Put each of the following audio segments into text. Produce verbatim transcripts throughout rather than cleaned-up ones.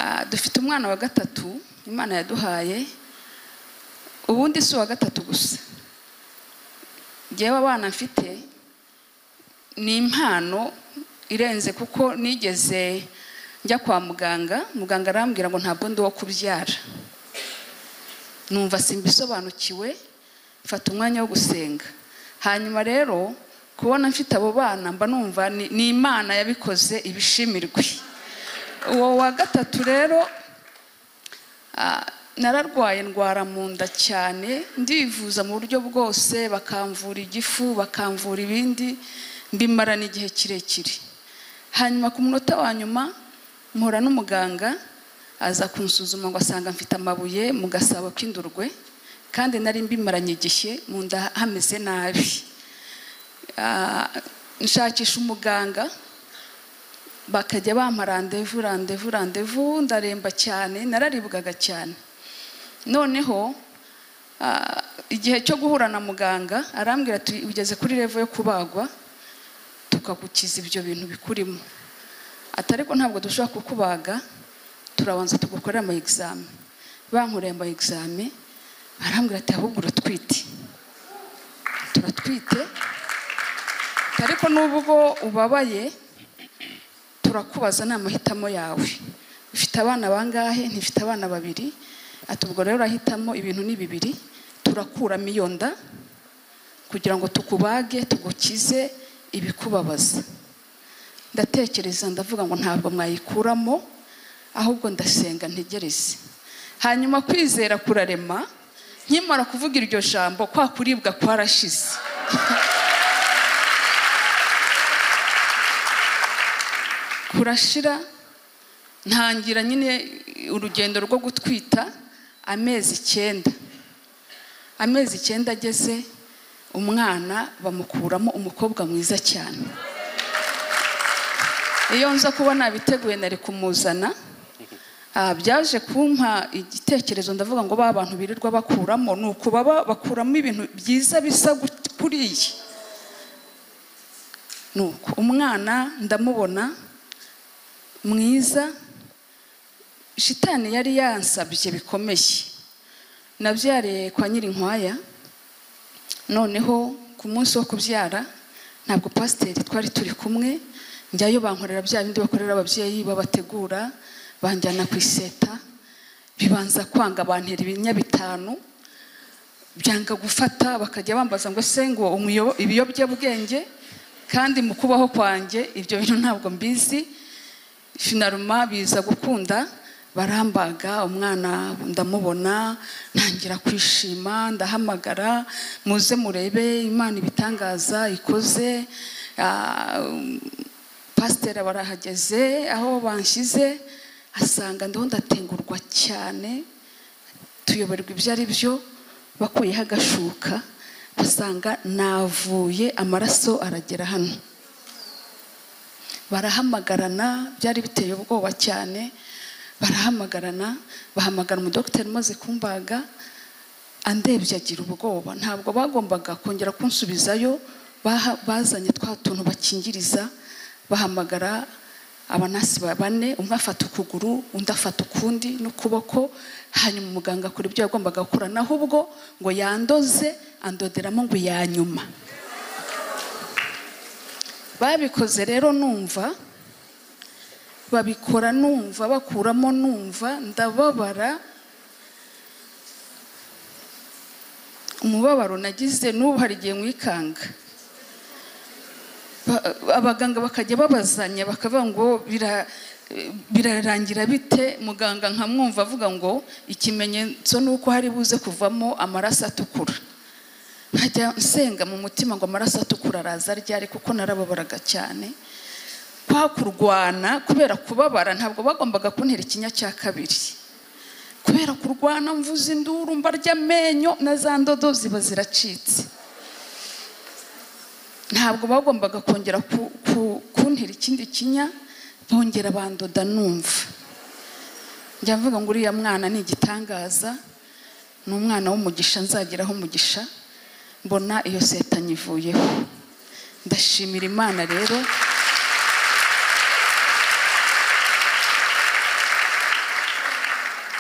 dufite umwana wa gatatu Imana yaduhaye, ubundi si wa gatatu gusa. Jewe abana mfite ni impano irenze, kuko nigeze njya kwa muganga, muganga arambwira ngo ntabwo ndi wo kubyara. Numva simbisobanukiwe, mfata umwanya wo gusenga. Hanyuma rero kubona mfite abo bana mba numva ni, ni Imana yabikoze ibishimirwe. Uwo wa gatatu rero Uh, nararwaye ndwara mu nda cyane, ndivuza mu buryo bwose, bakamvura igifu, bakamvura ibindi, mbimara n'igihe kirekire. Hanyuma ku munota wa nyuma mpora n'umuganga, aza kunsuzuma ngo asanga mfite amabuye mu gasabo k'indurwe, kandi nari mbimaranye igihe mu nda hameze nabi. Uh, nshakisha umuganga, bakajya bampa randevu randevu randevu, ndaremba cyane, nararibwaga cyane. Noneho uh, igihe cyo guhura na muganga arambwira ati ugeze kuri level yo kubagwa, tukagukiza ibyo bintu bikurimo. Atari ko ntabwo dushobora kukubaga, turabanza tugukorera ama examen. Bankoreye ama examen, arambwira ati ahubwo uratwite. Turatwite, ariko nubwo ubabaye turakubaza n'amahitamo yawe. Ufite abana bangahe? Ntifite abana babiri. Ati ubwo rero urahitamo ibintu ni bibiri, turakuramo iyo nda kugira ngo tukubage, tugukize ibikubabaza. Ndatekereza ndavuga ngo ntabwo mwayikuramo, ahubwo ndasenga ntegereze. Hanyuma kwizera kurarema, nkimara kuvuga iryo jambo kwa kuribwa kwarashize. Kurashira, ntangira nyine urugendo rwo gutwita amezi icyenda. Amezi icyenda ageze, umwana bamukuramo umukobwa mwiza cyane. Iyo nza kuba nabiteguye nari kumuzana, byaje kumpa igitekerezo, ndavuga ngo ba bantu birirwa bakuramo nuko baba bakuramo ibintu byiza bisa kuriye. Nuko umwana ndamubona mwiza, shitani yari yansabye bikomeye. Nabyariye kwa Nyirinkwaya, noneho ku munsi wo kubyara ntabwo pasiteri twari turi kumwe, njyayo bankorera bya bindi bakorera ababyeyi, babategura, banjyana ku iseta, bibanza kwanga, bantera ibinya bitanu, byanga gufata, bakajya bambaza ngo se ngo ibiyobyabwenge, kandi mu kubaho kwanjye ibyo bintu ntabwo mbizi. Finaluma biza gukunda, barambaga, umwana ndamubona, ntangira kwishima, ndahamagara muze murebe Imana ibitangaza ikoze. Pasiteri barahageze, aho banshyize asanga ndiho ndatengurwa cyane, tuyoberwa ibyo ari byo. Bakuyeho agashuka basanga navuye, amaraso aragera hano. Barahamagarana, byari biteye ubwoba cyane. Barahamagarana, bahamagara umudokiteri umaze kumbaga, andebye agira ubwoba. Ntabwo bagombaga kongera kunsubizayo, bazanye twa tuntu bakingiriza, bahamagara abanasi bane, umwe afata ukuguru, undi afata ukundi n'ukuboko. Hanyuma umuganga akora ibyo yagombaga gukora, naho ubwo ngo yandoze, andoderamo ngo yanyuma. Babikoze rero numva, babikora numva, bakuramo numva, ndababara. Umubabaro nagize n'ubu hari igihe mwikanga. Abaganga bakajya babazanya, bakavuga ngo birarangira bite. Muganga nkamwumva avuga ngo ikimenyetso nuko hari buze kuvamo amaraso atukura. Nkajya nsenga mu mutima ngo amaraso atukura araza ryari, kuko narababaraga cyane. Kwa kurwana, kubera kubabara, ntabwo bagombaga kuntera ikinya cya kabiri. Kubera kurwana mvuza induru, mbarya amenyo, na za ndodo ziba ziracitse. Ntabwo bagombaga kongera kuntera ikindi kinya, bongera bandoda numva. Njya mvuga ngo uriya mwana ni igitangaza, ni umwana w'umugisha, nzageraho umugisha. Mbona iyo seta nyivuyeho. Ndashimira Imana rero.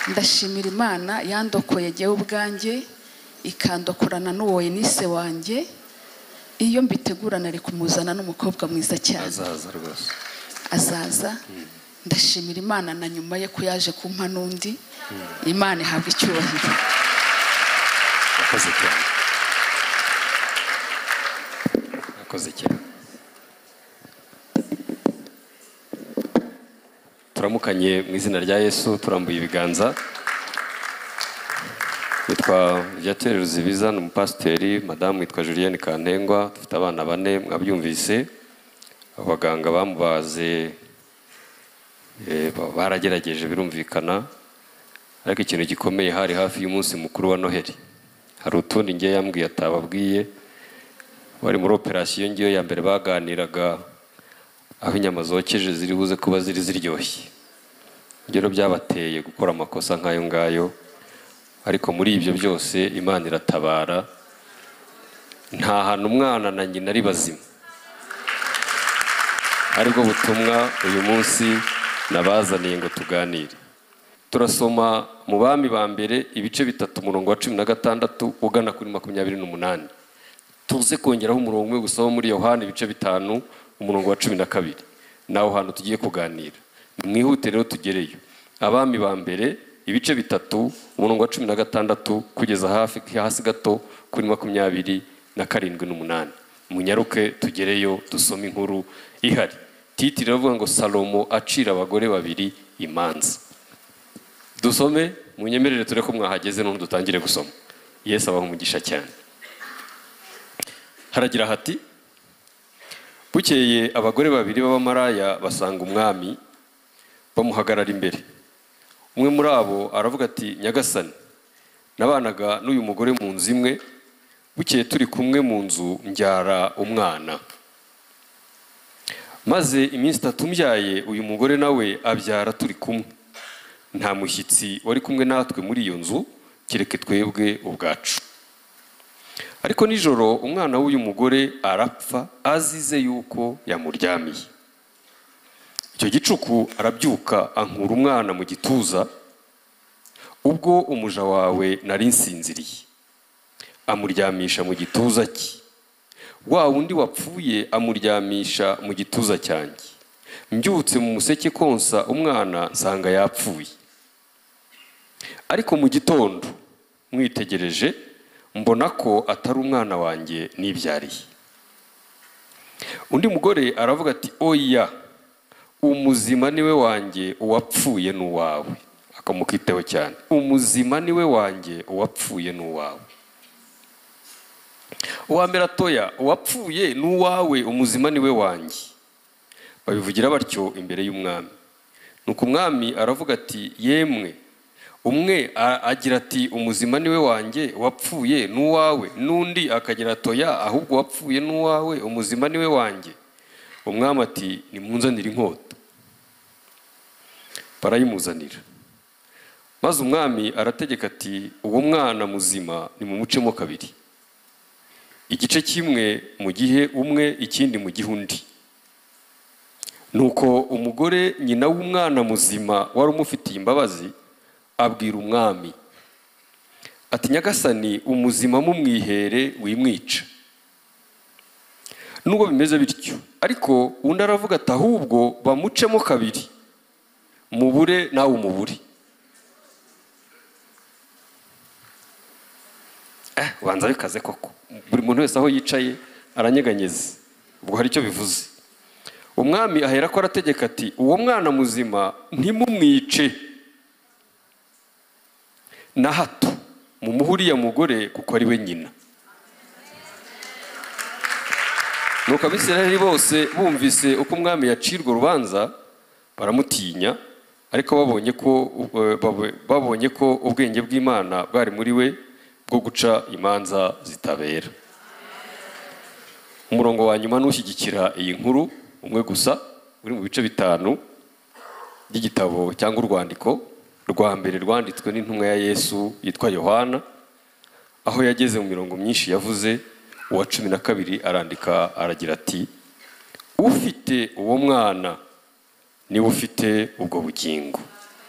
ndashimira Imana yandokoye jyewe ubwanjye ikandokorana n'uwo Enise wanjye. Iyo mbitegura nari kumuzana n'umukobwa mwiza cyane azaza rwose azaza. Ndashimira Imana na nyuma ye ko yaje kumpa n'undi. Imana ihabwa icyubahiro. akoze cyane akoze cyane. turamukanye mu izina rya Yesu, turambuye ibiganza. Nitwa Viateur Ruzibiza, ni umupasiteri. Madamu witwa Julienne Kantengwa, dufite abana bane mwabyumvise. Abaganga bamubaze baragerageje birumvikana, ariko ikintu gikomeye hari hafi y'umunsi mukuru wa Noheli. Hari utundi ngiye yambwiye atababwiye, bari muri operasiyo ngiyo ya mbere baganiraga aho inyama zokeje ziri buze kuba ziri ziryoshye. Ngero byabateye gukora amakosa nk'ayo ngayo, ariko muri ibyo byose Imana iratabara. Nta hantu umwana na nyina ari bazima. Aribwo butumwa uyu munsi nabazaniye ngo tuganire. Turasoma mu Bami ba mbere ibice bitatu umurongo wa cumi na gatandatu ugana kuri makumyabiri n'umunani. Tuze kongeraho umurongo umwe gusa wo muri Yohana ibice bitanu umurongo wa cumi na kabiri. Naho hantu tugiye kuganira. Mwihute rero tugereyo. Abami ba mbere ibice bitatu umurongo wa cumi na gatandatu kugeza hafi hasi gato kuri makumyabiri na karindwi n'umunani. Munyaruke tugereyo dusome inkuru ihari. Titiri ravuga ngo Salomo acira abagore babiri imanza. Dusome munyemerere ture ko mwahageze none dutangire gusoma. Yesu abaho umugisha cyane. Haragira hati: bukeye abagore babiri b'abamaraya basanga umwami bamuhagarara imbere. Umwe muri abo aravuga ati, Nyagasani, nabanaga n'uyu mugore mu nzu imwe, bukeye turi kumwe mu nzu mbyara umwana. Maze iminsi itatu mbyaye uyu mugore nawe abyara turi kumwe. Nta mushyitsi wari kumwe natwe muri iyo nzu kereke twebwe ubwacu. Ariko nijoro umwana w'uyu mugore arapfa azize yuko yamuryamiye. Icyo gicuku arabyuka ankura umwana mu gituza, ubwo umuja wawe nari nsinziriye, amuryamisha mu gituza cye. Wa wundi wapfuye amuryamisha mu gituza cyanjye. Mbyutse mu museke konsa umwana nsanga yapfuye. Ariko mu gitondo mwitegereje mbona ko atari umwana wanjye nibyariye. Undi mugore aravuga ati, oya, umuzima niwe wanjye, uwapfuye n'uwawe. Akamukiteho cyane. Umuzima niwe wanjye, uwapfuye n'uwawe. Uwa mbere atoya, uwapfuye n'uwawe, umuzima niwe wanjye. Babivugira batyo imbere y'umwami. Nuko umwami aravuga ati, yemwe. Umwe agira ati, umuzima niwe wanjye, uwapfuye n'uwawe. N'undi akagira atoya, ahubwo uwapfuye n'uwawe, umuzima niwe wanjye. Umwami ati, nimunzanire inkota. Barayimuzanira. Maze umwami arategeka ati, uwo mwana muzima nimumucemo kabiri. Igice kimwe mu gihe umwe, ikindi mu gihe undi. Nuko umugore nyina w'umwana muzima wari umufitiye imbabazi abwira umwami ati, Nyagasani, umuzima mumwihere wimwica. Nubwo bimeze bityo, ariko undi aravuga ati, ahubwo bamucemo kabiri, mubure nawe umubure. Eh, ubanza bikaze koko. Buri muntu wese aho yicaye aranyeganyeze. Ubwo hari icyo bivuze. Umwami ahera ko arategeka ati, uwo mwana muzima ntimumwice na hato, mumuhuriye mugore kuko ari we nyina. Nuko Abisirayeli bose bumvise uko umwami yacirwa urubanza baramutinya, ariko babonye ko babonye ko ubwenge bw'Imana bwari muri we bwo guca imanza zitabera. Umurongo wa nyuma n'ushyigikira iyi nkuru umwe gusa uri mu bice bitanu by'igitabo cyangwa urwandiko rwa mbere rwanditswe n'intumwa ya Yesu yitwa Yohana, aho yageze mu mirongo myinshi yavuze. Uwa cumi na kabiri arandika aragira ati, ufite uwo mwana niwe ufite ubwo bugingo.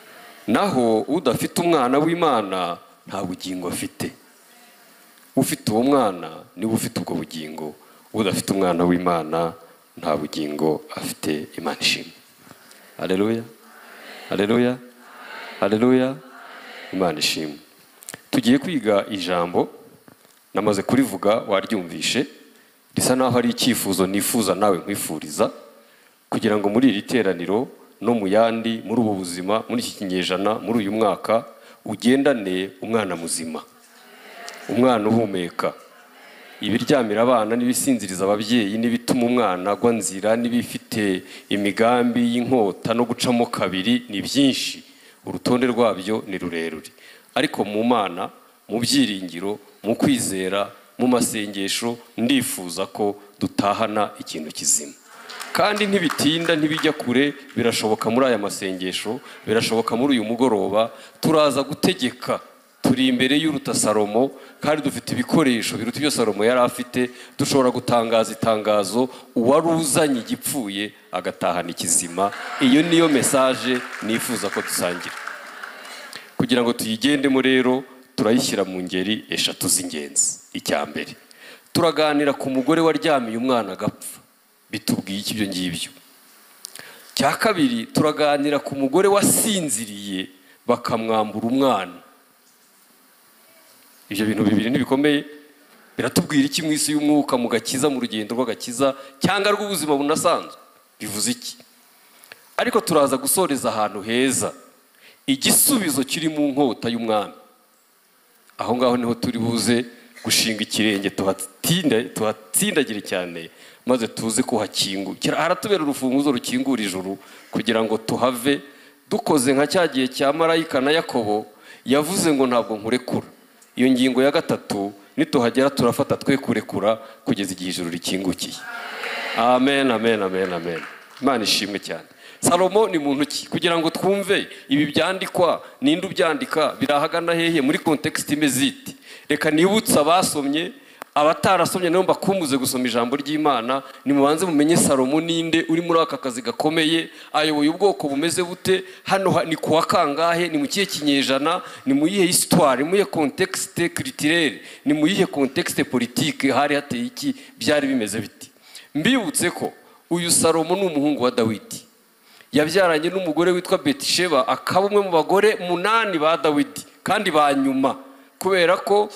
naho udafite umwana w'Imana nta bugingo afite. Ufite uwo mwana niwe ufite ubwo bugingo, udafite umwana w'Imana nta bugingo afite. Imana ishimwe. Haleluya, haleluya, haleluya. Imana ishimwe. Tugiye kwiga ijambo, namaze kurivuga waryumvishe, risa naho ari icyifuzo nifuza nawe nkwifuriza, kugira ngo muri iri teraniro no mu yandi, muri ubu buzima, muri iki kinyejana, muri uyu mwaka, ugendane umwana muzima, umwana uhumeka. Ibiryamira abana n'ibisinziriza ababyeyi n'ibituma umwana agwa nzira n'ibifite imigambi y'inkota no gucamo kabiri ni byinshi, urutonde rwabyo ni rurerure. Ariko mu Mana, mu byiringiro, mu kwizera, mu masengesho, ndifuza ko dutahana ikintu kizima. Kandi ntibitinda, ntibijya kure, birashoboka muri aya masengesho, birashoboka muri uyu mugoroba. Turaza gutegeka, turi imbere y'uruta Salomo, kandi dufite ibikoresho biruta ibyo Salomo yari afite. Dushobora gutangaza itangazo, uwari uzanye igipfuye agatahana ikizima. Iyo niyo mesaje nifuza ko dusangira. Kugira ngo tuyigendemo rero, turayishyira mu ngeri eshatu z'ingenzi. Icya mbere, turaganira ku mugore waryamiye umwana agapfa, bitubwiye iki ibyo ngibyo. Cya kabiri, turaganira ku mugore wasinziriye bakamwambura umwana. Ibyo bintu bibiri ntibikomeye, biratubwira iki mu isi y'umwuka, mu gakiza, mu rugendo rw'agakiza cyangwa rw'ubuzima bunasanzwe, bivuze iki? Ariko turaza gusoreza ahantu heza, igisubizo kiri mu nkota y'umwami. Aho ngaho niho turi buze gushinga ikirenge, tuhatsindagire cyane, maze tuze kuhakingura. Haratubera urufunguzo rukingura ijuru, kugira ngo tuhave dukoze nka cya gihe cya marayika na Yakobo yavuze ngo ntabwo nkurekura. Iyo ngingo ya gatatu nituhagera turafata twe kurekura kugeza igihe ijuru rikingukiye. Amen, amen, amen, amen. Imana ishimwe cyane. Salomo ni muntu ki? Kugira ngo twumve ibi byandikwa, ninde ubyandika, birahagana hehe, muri context imeze iti. Reka nibutsa abasomye, abatarasomye nabo bakumuze gusoma ijambo ry'Imana. Nimubanze mumenye Salomo ninde, uri muri aka kazi gakomeye, ayoboye ubwoko bumeze bute, hano ni kuwa kangahe, ni mu kihe kinyejana, ni mu yihe histoire, mu yihe contexte culturelle, ni mu yihe contexte politique, hari hateye iki, byari bimeze biti. Mbibutse ko uyu Salomo ni umuhungu wa Dawidi, yabyaranye n'umugore witwa Betisheba, akaba umwe mu bagore munani ba Dawidi kandi ba nyuma, kubera ko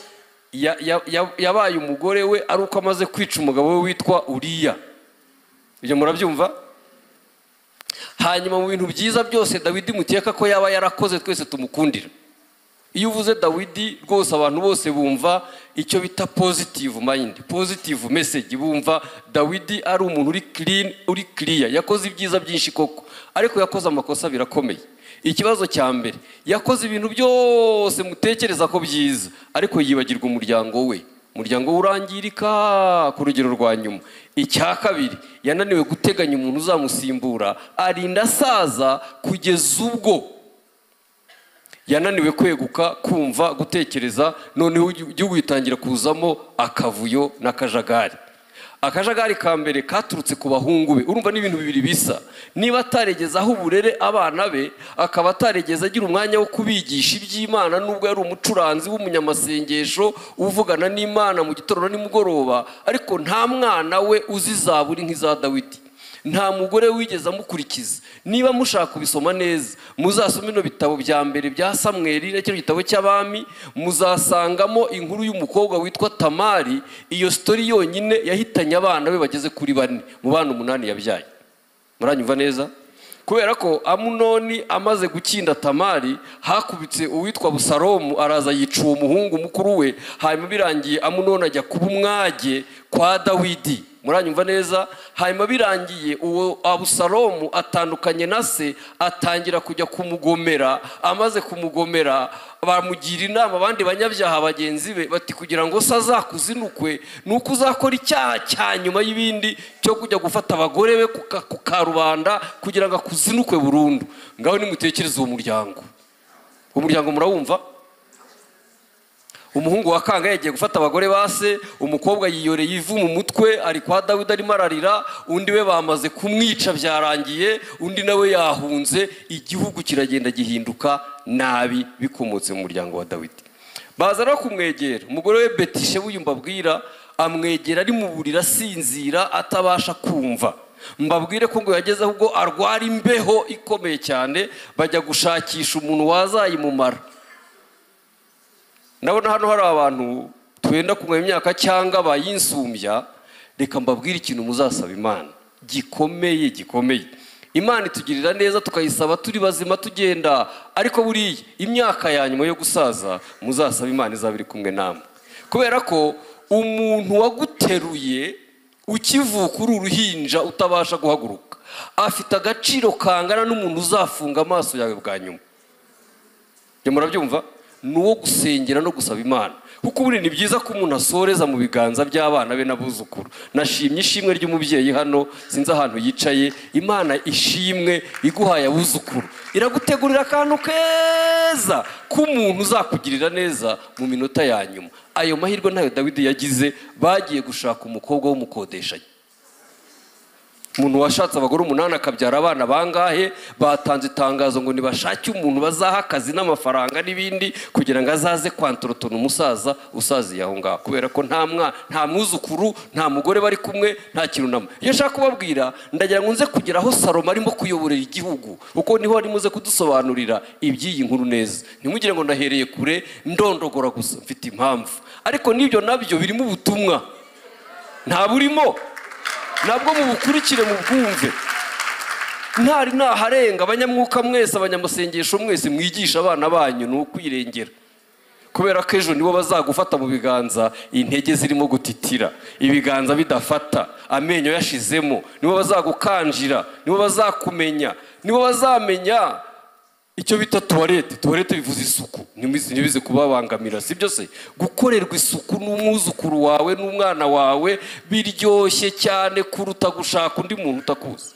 yabaye umugore we ari uko amaze kwica umugabo we witwa Uriya. Ibyo murabyumva? Hanyuma mu bintu byiza byose Dawidi muteka ko yaba yarakoze twese tumukundira. Iyo uvuze Dawidi rwose abantu bose bumva icyo bita positive mind, positive message, bumva Dawidi ari umuntu uri clean, uri clear, yakoze ibyiza byinshi koko, ariko yakoze amakosa birakomeye. Ikibazo cya mbere, yakoze ibintu byose mutekereza ko byiza, ariko yibagirwa umuryango we, umuryango urangirika ku rugero rwa nyuma. Icya kabiri, yananiwe guteganya umuntu uzamusimbura, arinda asaza kugeza ubwo yananiwe kweguka, kumva, gutekereza, noneho igihugu gitangira kuzamo akavuyo n'akajagari. Akajagari ka mbere katurutse ku bahungu be. Urumva n'ibintu bibiri bisa. Niba ataregeza aho uburere abana be, akaba ataregeza agira umwanya wo kubigisha iby'Imana, nubwo yari umucuranzi w'umunyamasengesho uvugana n'Imana mu gitondo n'imugoroba, ariko nta mwana we uzi zaburi nk'iza Dawidi, nta mugore wigeze amukurikiza. Niba mushaka kubisoma neza, muzasome no bitabo bya mbere bya Samweli, n'icyo gitabo cy'abami, muzasangamo inkuru y'umukobwa witwa Tamari. Iyo story yonyine yahitanye abana be bageze kuri bane mu bana umunani yabyaye. Muranyumva neza? Kubera ko Amunoni amaze gukinda Tamari, hakubitse uwitwa Abusalomu, araza yica uwo muhungu mukuru we. Hanyuma birangiye Amunoni ajya kuba umwage kwa Dawidi. Muranyumva neza? Hanyuma birangiye uwo Abusalomu atandukanye na se, atangira kujya kumugomera. Amaze kumugomera, bamugira inama abandi banyabyaha bagenzi be, bati kugira ngo se azakuzinukwe, nuko uzakora icyaha cya nyuma y'ibindi cyo kujya gufata abagore be ku karubanda kugira ngo akuzinukwe burundu. Ngaho nimutekereze uwo muryango. Umuryango murawumva? umuhungu wa kanga yagiye gufata abagore base, umukobwa yiyoreye ivu mu mutwe ari kwa Dawidi arimo ararira, undi we bamaze kumwica byarangiye, undi nawe yahunze, igihugu kiragenda gihinduka nabi bikomotse mu muryango wa Dawidi. Baza no kumwegera, umugore we Betishe uyu mbabwira amwegera ari mu burira asinzira atabasha kumva. Mbabwire ko ngo yageze ahubwo arwara imbeho ikomeye cyane, bajya gushakisha umuntu wazayimumara. Nabona hano hari abantu twenda kumenya imyaka cyangwa bayinsumbya, reka mbabwire ikintu muzasaba Imana gikomeye gikomeye. Imana itugirira neza tukayisaba turi bazima tugenda, ariko buriya imyaka ya nyuma yo gusaza muzasaba Imana izabiri kumwe namwe, kubera ko umuntu waguteruye ukivuka uri uruhinja utabasha guhaguruka afite agaciro kangana n'umuntu uzafunga amaso yawe bwa nyuma. Je murabyumva? Nuwo gusengera no gusaba Imana, kuko buri ni byiza ko umuntu asoreza mu biganza by'abana be n'abuzukuru. Nashimye ishimwe ry'umubyeyi hano, sinzi ahantu yicaye, Imana ishimwe iguhaye abuzukuru, iragutegurira akantu keza k'umuntu uzakugirira neza mu minota ya nyuma. Ayo mahirwe ntayo Dawidi yagize, bagiye gushaka umukobwa w'umukodeshanyi. Umuntu washatse abagore umunani akabyara abana bangahe, batanze itangazo ngo nibashake umuntu bazaha akazi n'amafaranga n'ibindi kugira ngo azaze kwantorotona umusaza usaziye aho ngaho, kubera ko nta mwana nta mwuzukuru nta mugore bari kumwe nta kintu namwe. Iyo nshaka kubabwira ndagira ngo nze kugira aho Salomo arimo kuyoborera igihugu, kuko niho ari muze kudusobanurira iby'iyi nkuru neza. Ntimugire ngo ndahereye kure ndondogora gusa, mfite impamvu, ariko nibyo nabyo birimo ubutumwa, nta burimo nabwo mubukurikire mu bwumve. Ntari naharenga abanyamwuka mwese, abanyamusengesho mwese, mwigisha abana banyu no kwirengera, kubera ko ejo nibo bazagufata mu biganza intege zirimo gutitira, ibiganza bidafata, amenyo yashizemo, nibo bazagukanjira, nibo bazakumenya, nibo bazamenya icyo bita toilette. Toilette bivuze isuku, ntibize kubabangamira, sibyo se? Gukorerwa isuku n'umwuzukuru wawe n'umwana wawe biryoshye cyane kuruta gushaka undi muntu utakuzi.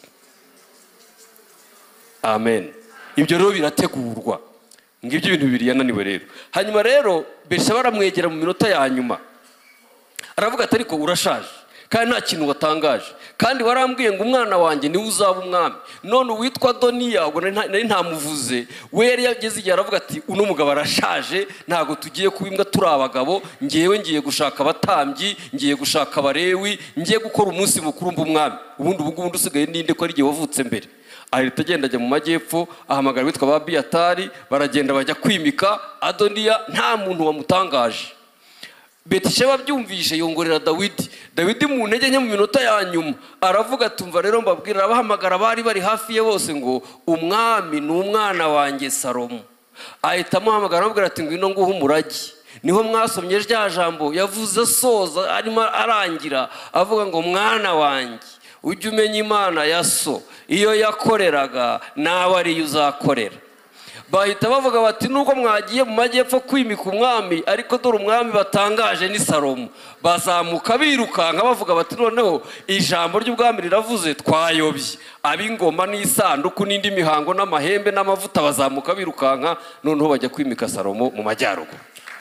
Amen. Ibyo rero birategurwa, ngibyo ibintu bibiri yananiwe rero. Hanyuma rero Betishe baramwegera mu minota ya nyuma, aravuga ati ariko urashaje kandi nta kintu watangaje, kandi warambwiye ngo umwana wanjye niwe uzaba umwami, none uwitwa Adoniya ubwo nari ntamuvuze, we yari yageze igihe aravuga ati uno mugabo arashaje, ntago tugiye kubimbwa turi abagabo, ngiyewe ngiye gushaka abatambyi, ngiye gushaka abarewi, ngiye gukora umunsi mukuru mb'umwami, ubundi ubu ngubu usigaye ninde ko ari igihe wavutse mbere. Ahita agenda ajya mu majyepfo, ahamagara witwa ba Abiyatari, baragenda bajya kwimika Adoniya, nta muntu wamutangaje. Betishe babyumvishe yongorera Dawidi. Dawidi mu ntege nke mu minota ya nyuma aravuga tumva rero mbabwira, abahamagara bari bari hafi ye bose ngo umwami ni umwana wanjye Salomo. Ahita amuhamagara amubwira ati ngwino nguhe umurage. Niho mwasomye rya jambo yavuze soza arimo arangira avuga ngo mwana wanjye ujye umenya Imana ya so, iyo yakoreraga nawe ariyo uzakorera. Bahita bavuga bati nuko mwagiye mu majyepfo kwimika umwami, ariko dore umwami batangaje ni Salomo. Bazamuka birukanka bavuga bati noneho ijambo ry'ubwami riravuze, twayobye. Ab'ingoma n'isanduku n'indi mihango n'amahembe n'amavuta bazamuka birukanka, noneho bajya kwimika Salomo mu majyaruguru.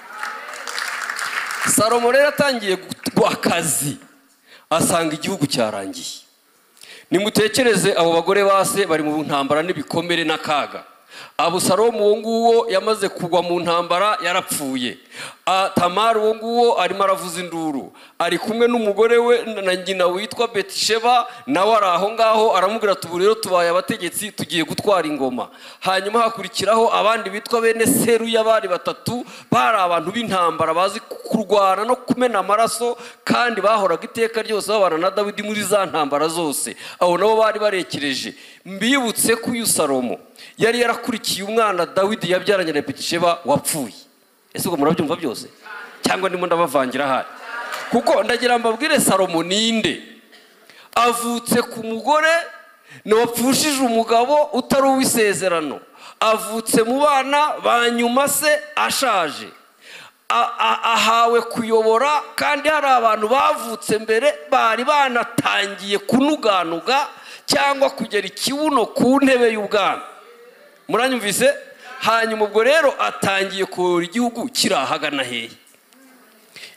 Salomo rero atangiye akazi, asanga igihugu cyarangiye. Nimutekereze abo bagore base bari mu ntambara n'ibikomere n'akaga. Abusalomu uwo nguwo yamaze kugwa mu ntambara yarapfuye. Tamari uwo nguwo arimo aravuza induru, ari kumwe n'umugore we na nyina witwa Betisheba, nawe ari aho ngaho aramubwira ati ubu rero tubaye abategetsi tugiye gutwara ingoma. Hanyuma hakurikiraho abandi bitwa bene Seruya bari batatu, bari abantu b'intambara bazi kurwana no kumena amaraso, kandi bahoraga iteka ryose babana na Dawidi muri za ntambara zose. Abo nabo bari barekereje. Mbibutse ko uyu Salomo yari yarakurikiye umwana Dawidi yabyaranye na Betisheba wapfuye. Ese ubwo murabyumva byose cyangwa ndimo ndabavangira hari? Kuko ndagira mbabwire Salomo ninde? Avutse ku mugore ni wapfushije umugabo utari uw'isezerano, avutse mu bana banyuma se ashaje, ahawe kuyobora, kandi hari abantu bavutse mbere bari banatangiye kunuganuga cyangwa kugera ikibuno ku ntebe y'ubwami. Muranyumvise? Hanyuma ubwo rero atangiye kuyobora igihugu kirahagana hehe.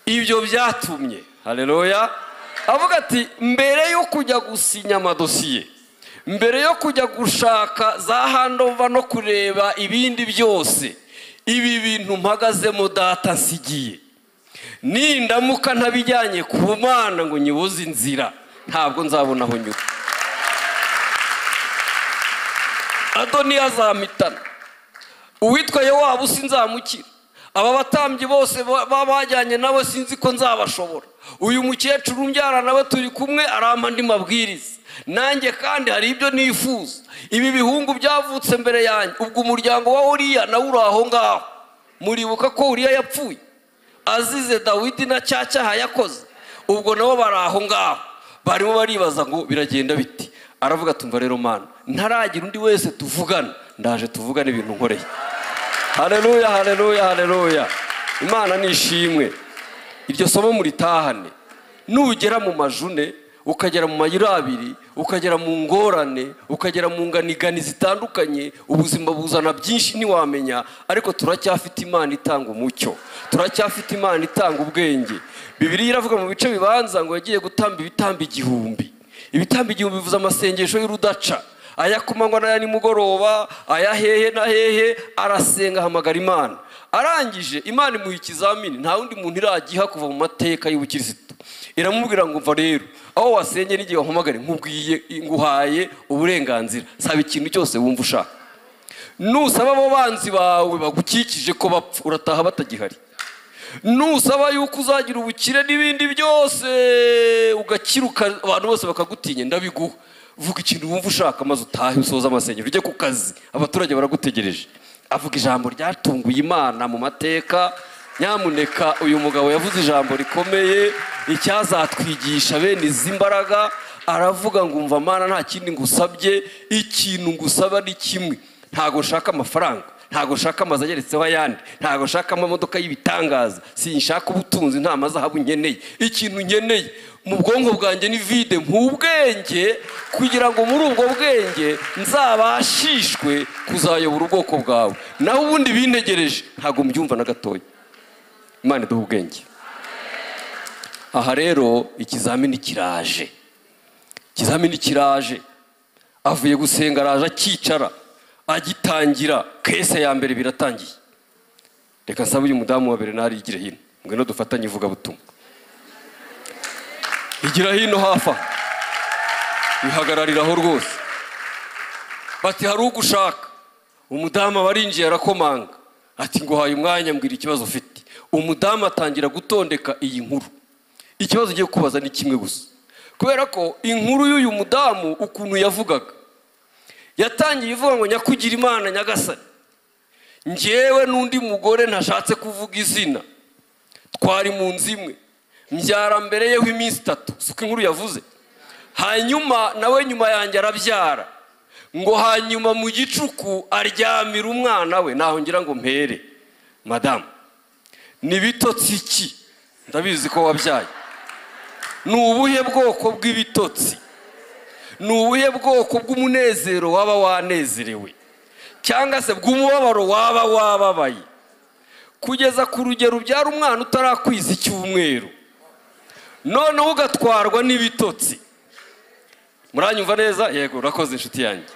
ibyo byatumye haleluya avuga ati mbere yo kujya gusinya amadosiye, mbere yo kujya gushaka za handova no kureba ibindi byose, ibi bintu mpagazemo data nsigiye, nindamuka ntabijyanye ku Mana ngo nyibuze inzira ntabwo nzabona aho nyura. Adoniya azamitana, uwitwa Yowabu sinzamukira, aba batambyi bose babajyanye nawe sinzi ko nzabashobora, uyu mukecuru umbyara nawe turi kumwe arampa andi mabwiriza, nanjye kandi hari ibyo nifuza, ibi bihungu byavutse mbere yanjye. Ubwo umuryango wa Uriya nawe uri aho ngaho, muribuka ko Uriya yapfuye azize Dawidi na cya cyaha yakoze, ubwo nabo bari aho ngaho barimo baribaza ngo biragenda biti. Aravuga tumva rero Mana, ntaragira undi wese tuvugana, ndaje tuvugane ibintu nkoreye. Haleluya haleluya haleluya, Imana nishimwe. Iryo somo muritahane, nugera mu majune, ukagera mu mayira abiri, ukagera mu ngorane, ukagera mu nganigani zitandukanye, ubuzima buzana byinshi ntiwamenya, ariko turacyafite Imana itanga umucyo, turacyafite Imana itanga ubwenge. Bibiliya iravuga mu bice bibanza ngo yagiye gutamba ibitambo igihumbi. Ibitambo igihumbi bivuza amasengesho y'urudaca, aya kumanywa n'aya nimugoroba, aya hehe na hehe, arasenga ahamagara Imana. Arangije Imana imuha ikizamini nta wundi muntu iragiha kuva mu mateka y'ubukirisitu. Iramubwira ngo mva rero aho wasenye n'igihe wahamagare nkubwiye nguhaye uburenganzira, saba ikintu cyose wumva ushaka. Nusaba abo banzi bawe bagukikije ko bapfa, urataha batagihari. Nusaba yuko uzagira ubukire n'ibindi byose ugakiruka abantu bose bakagutinya, ndabiguha. Vuga ikintu wumva ushaka maze utahe usoza amasengesho ujye ku kazi, abaturage baragutegereje. Avuga ijambo ryatunguye Imana mu mateka. Nyamuneka uyu mugabo yavuze ijambo rikomeye icyazatwigisha bene izi mbaraga. Aravuga ngo umva Mana, nta kindi ngusabye, ikintu ngusaba ni kimwe, ntago nshaka amafaranga, ntago nshaka amazu ageretseho ayandi, ntago nshaka amamodoka y'ibitangaza, sinshaka ubutunzi, nta mazahabu nkeneye. Ikintu nkeneye mu bwonko bwanjye ni vide, mpubwenge, kugira ngo muri ubwo bwenge nzabashishwe kuzayobora ubwoko bwawe. Naho ubundi bintegereje ntago mbyumva na gatoya. Imana iduhe ubwenge. Aha rero ikizamini kiraje, ikizamini kiraje. Avuye gusenga araje akicara, agitangira kese ya mbere biratangiye. Reka nsaba uyu mudamu wa Bernard yigire hino, ngwino dufatanye ivuga butumwa. Igira hino hafa, ihagarariraho rwose. Bati hari ugushaka. Umudamu barinjiye arakomanga, ati ngo haye umwanya mbwira ikibazo ufite. Umudamu atangira gutondeka iyi nkuru. Ikibazo ugiye kubaza ni kimwe gusa, kubera ko inkuru y'uyu mudamu ukuntu yavugaga, yatangiye ivuga ngo nyakugira Imana Nyagasani, njyewe n'undi mugore ntashatse kuvuga izina, twari mu nzu imwe, mbyara mbere yeho iminsi itatu, suko inkuru yavuze. Hanyuma nawe nyuma yanjye arabyara, ngo hanyuma mu gicuku aryamira umwana we. Naho ngira ngo mpere, madamu ni bitotsi iki? Ndabizi ko wabyaye. Ni ubuhe bwoko bw'ibitotsi? Ni ubuhe bwoko bw'umunezero waba wanezerewe, cyangwa se bw'umubabaro waba wababaye, kugeza ku rugero ubyara umwana utarakwiza icyumweru, noneho ugatwarwa n'ibitotsi? Muranyumva neza? Yego, urakoze inshuti yanjye.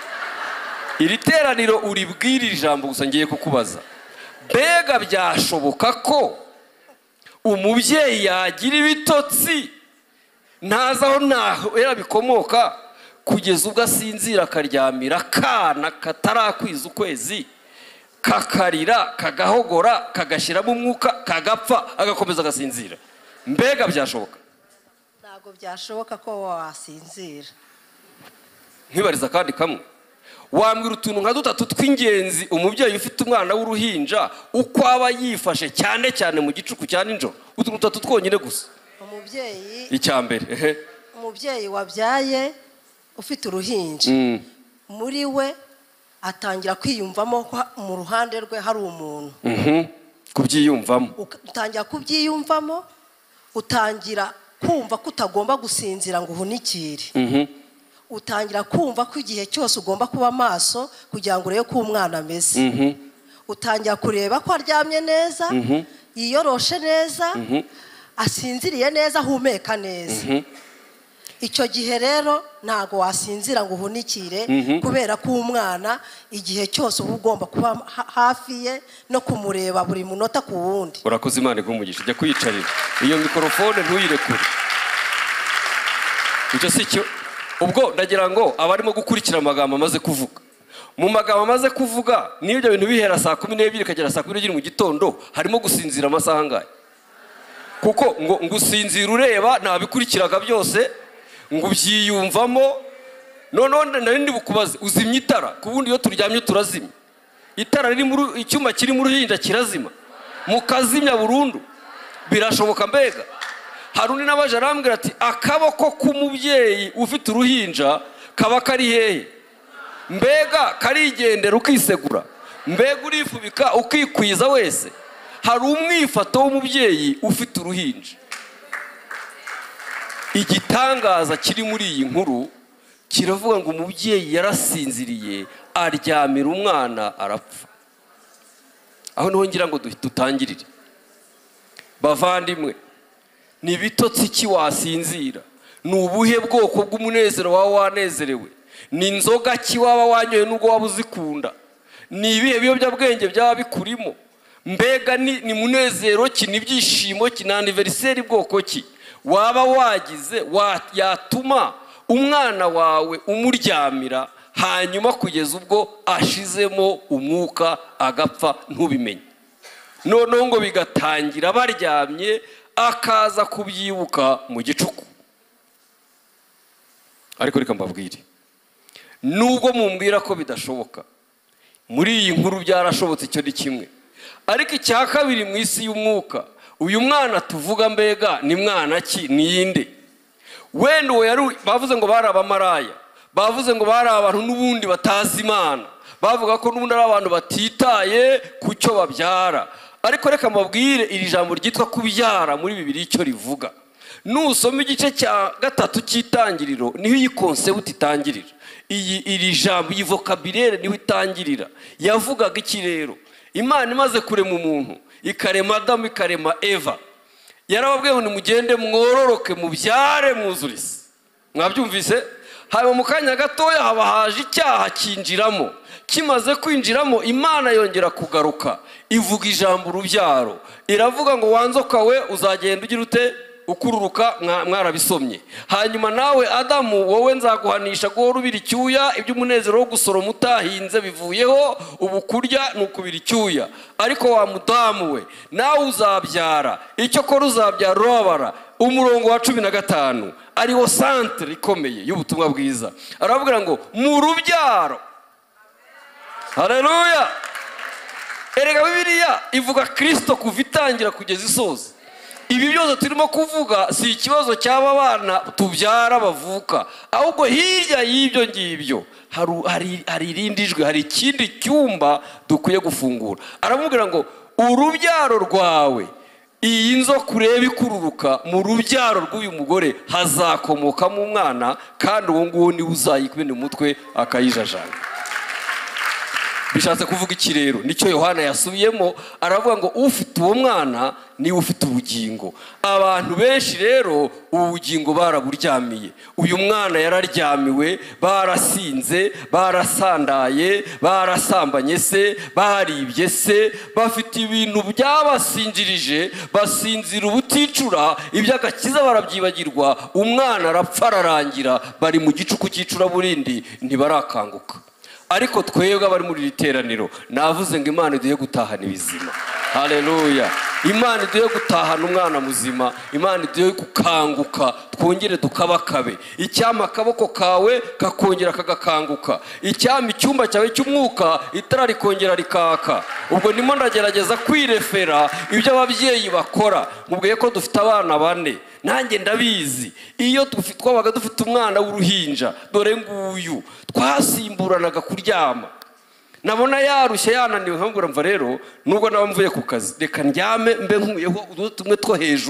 Iri teraniro uribwirira ijambo gusa ngiye kukubaza. Mbega byashoboka ko umubyeyi yagira ibitotsi ntazi aho naho era bikomoka, kugeza ubwo asinzira akaryamira akana katarakwiza ukwezi, kakarira, kagahogora, kagashyiramo umwuka, kagapfa, agakomeza agasinzira? Mbega byashoboka? Ntabwo byashoboka ko wasinzira. Nkibariza kandi kamwe, wambwira utuntu nka dutatu tw'ingenzi umubyeyi ufite umwana w'uruhinja uko aba yifashe cyane cyane mu gicuku cya nijoro? Utuntu dutatu twonyine gusa. Umubyeyi, icya mbere, ehe, umubyeyi wabyaye ufite uruhinja, mm. muri we atangira kwiyumvamo ko mu ruhande rwe hari umuntu. Mhm. Kubyiyumvamo. Utangira kubyiyumvamo, utangira kumva ko utagomba gusinzira ngo uhunikire. Mhm. Utangira kumva ko igihe cyose ugomba kuba maso kugira ngo urebe ko umwana ameze. Mhm. Utangira kureba ko aryamye neza, Mhm. yiyoroshe neza, asinziriye neza, ahumeka neza. Icyo gihe rero ntago wasinzira ngo uhunikire, kubera ko umwana igihe cyose uba ugomba kuba hafi ye no kumureba buri munota ku wundi. Urakoze, Imana igumugisha. Jya kwiyicarira, iyo mikorofone ntuyirekure. Icyo si cyo. Ubwo ndagira ngo abarimo gukurikira amagambo amaze kuvuga, mu magambo amaze kuvuga niyo ibyo bintu bihera saa kumi n'ebyiri kagera saa kumi n'ebyiri mu gitondo, harimo gusinzira amasaha angahe? Kuko ngo ngusinzira ureba ntabikurikiraga byose, ngo ubyiyumvamo. Noneho narindi bukubaze, uzimya itara, kubundi iyo turyamye turazimya itara, riri mu icyuma kiri mu ruhinja kirazima, mukazimya burundu, birashoboka mbega? Hari undi nabaje arambwira ati akaboko k'umubyeyi ufite uruhinja kaba kari hehe? Mbega karigendera ukisegura, mbega urifubika ukikwiza wese? Hari umwifato w'umubyeyi ufite uruhinja. Igitangaza kiri muri iyi nkuru kiravuga ngo umubyeyi yarasinziriye, aryamira umwana arapfa. Aho niho ngira ngo dutangirire. Bavandimwe, ni ibitotsi ki wasinzira? Ni ubuhe bwoko bw'umunezero wawe wanezerewe? Ni inzoga ki waba wanyoye nubwo waba uzikunda? Ni ibihe biyobyabwenge byaba bikurimo? Mbega ni, ni munezero ki, ni ibyishimo ki, na anniversaire bwoko ki waba wagize wa, yatuma umwana wawe umuryamira hanyuma kugeza ubwo ashizemo umwuka agapfa ntubimenye? Noneho ngo bigatangira baryamye, akaza kubyibuka mu gicuku. Ariko reka mbabwire, nubwo mumbwira ko bidashoboka, muri iyi nkuru byarashobotse, icyo ni kimwe. Ariko icya kabiri, mu isi y'umwuka, uyu mwana tuvuga mbega ni mwana ki, niyinde? Wenda uwo yari, bavuze ngo bari abamaraya, bavuze ngo bari abantu n'ubundi batazi Imana, bavuga ko n'ubundi ari abantu batitaye ku cyo babyara. Ariko reka mbabwire, iri jambo ryitwa kubyara muri Bibiliya icyo rivuga. Nusoma igice cya gatatu cy'itangiriro, niho iyi concept itangirira. Iyi iri jambo, iyi vocabulaire niho itangirira. Yavugaga iki rero? Imana imaze kurema umuntu, ikarema Adamu, ikarema Eva, yarababwiye ngo nimugende mwororoke, mubyare, mwuzure isi. Mwabyumvise? Haba mu kanya gatoya haba haje icyaha kinjiramo. Kimaze kwinjiramo, Imana yongera kugaruka, ivuga ijambo urubyaro. Iravuga ngo wanzoka we uzagenda ugira ute? Ukururuka. Mwarabisomye. Hanyuma nawe Adamu, wowe nzaguhanisha guhora ubira icyuya, iby'umunezero wo gusoroma utahinze bivuyeho, ubu kurya ni ukubira icyuya. Ariko wa mudamu we, nawe uzabyara, icyo kora uzabyara urabara. Umurongo wa cumi na gatanu ariwo centre ikomeye y'ubutumwa bwiza. Aravuga ngo mu rubyaro. Haleluya. Erega Bibiliya ivuga Kristo kuva itangira kugeza isoza. Ibi byose turimo kuvuga si ikibazo cy'aba bana tubyara bavuka, ahubwo hirya y'ibyo ngibyo hari hari irindi jwi, hari ikindi cyumba dukwiye gufungura. Aramubwira ngo urubyaro rwawe, iyi nzoka ureba ikururuka, mu rubyaro rw'uyu mugore hazakomokamo umwana, kandi uwo nguwo niwe uzayikubena umutwe akayijajanga. Bishatse kuvuga iki rero? Nicyo Yohana yasubiyemo, aravuga ngo ufite uwo mwana niwe ufite ubugingo. Abantu benshi rero ubugingo baraburyamiye. Uyu mwana yararyamiwe, barasinze, barasandaye, barasambanye se, baribye se, bafite ibintu byabasinjirije, basinzira ubuticura, iby'agakiza barabyibagirwa, umwana arapfa ararangira, bari mu gicuku cyicura burindi, ntibarakanguka. Ariko twebwe abari muri literaniro, navuze ngo Imana iduhe gutahana ibizima. Haleluya. Imana iduhe gutahana umwana muzima, Imana iduhe gukanguka, twongere dukabakabe. Icyama akaboko kawe kakongera kagakanguka, icyama icyumba cyawe cy'umwuka itara rikongera rikaka. Ubwo ndimo ndagerageza kwirefera ibyo ababyeyi bakora. Mubwiye ko dufite abana bane, nanjye ndabizi. Iyo twabaga dufite umwana w'uruhinja, dore nguyu, twasimburanaga kuryama. Nabona yarushye yananiwe, nkambura mva rero nubwo naba mvuye ku kazi, reka ndyame mbe nkuyeho tumwe two hejuru,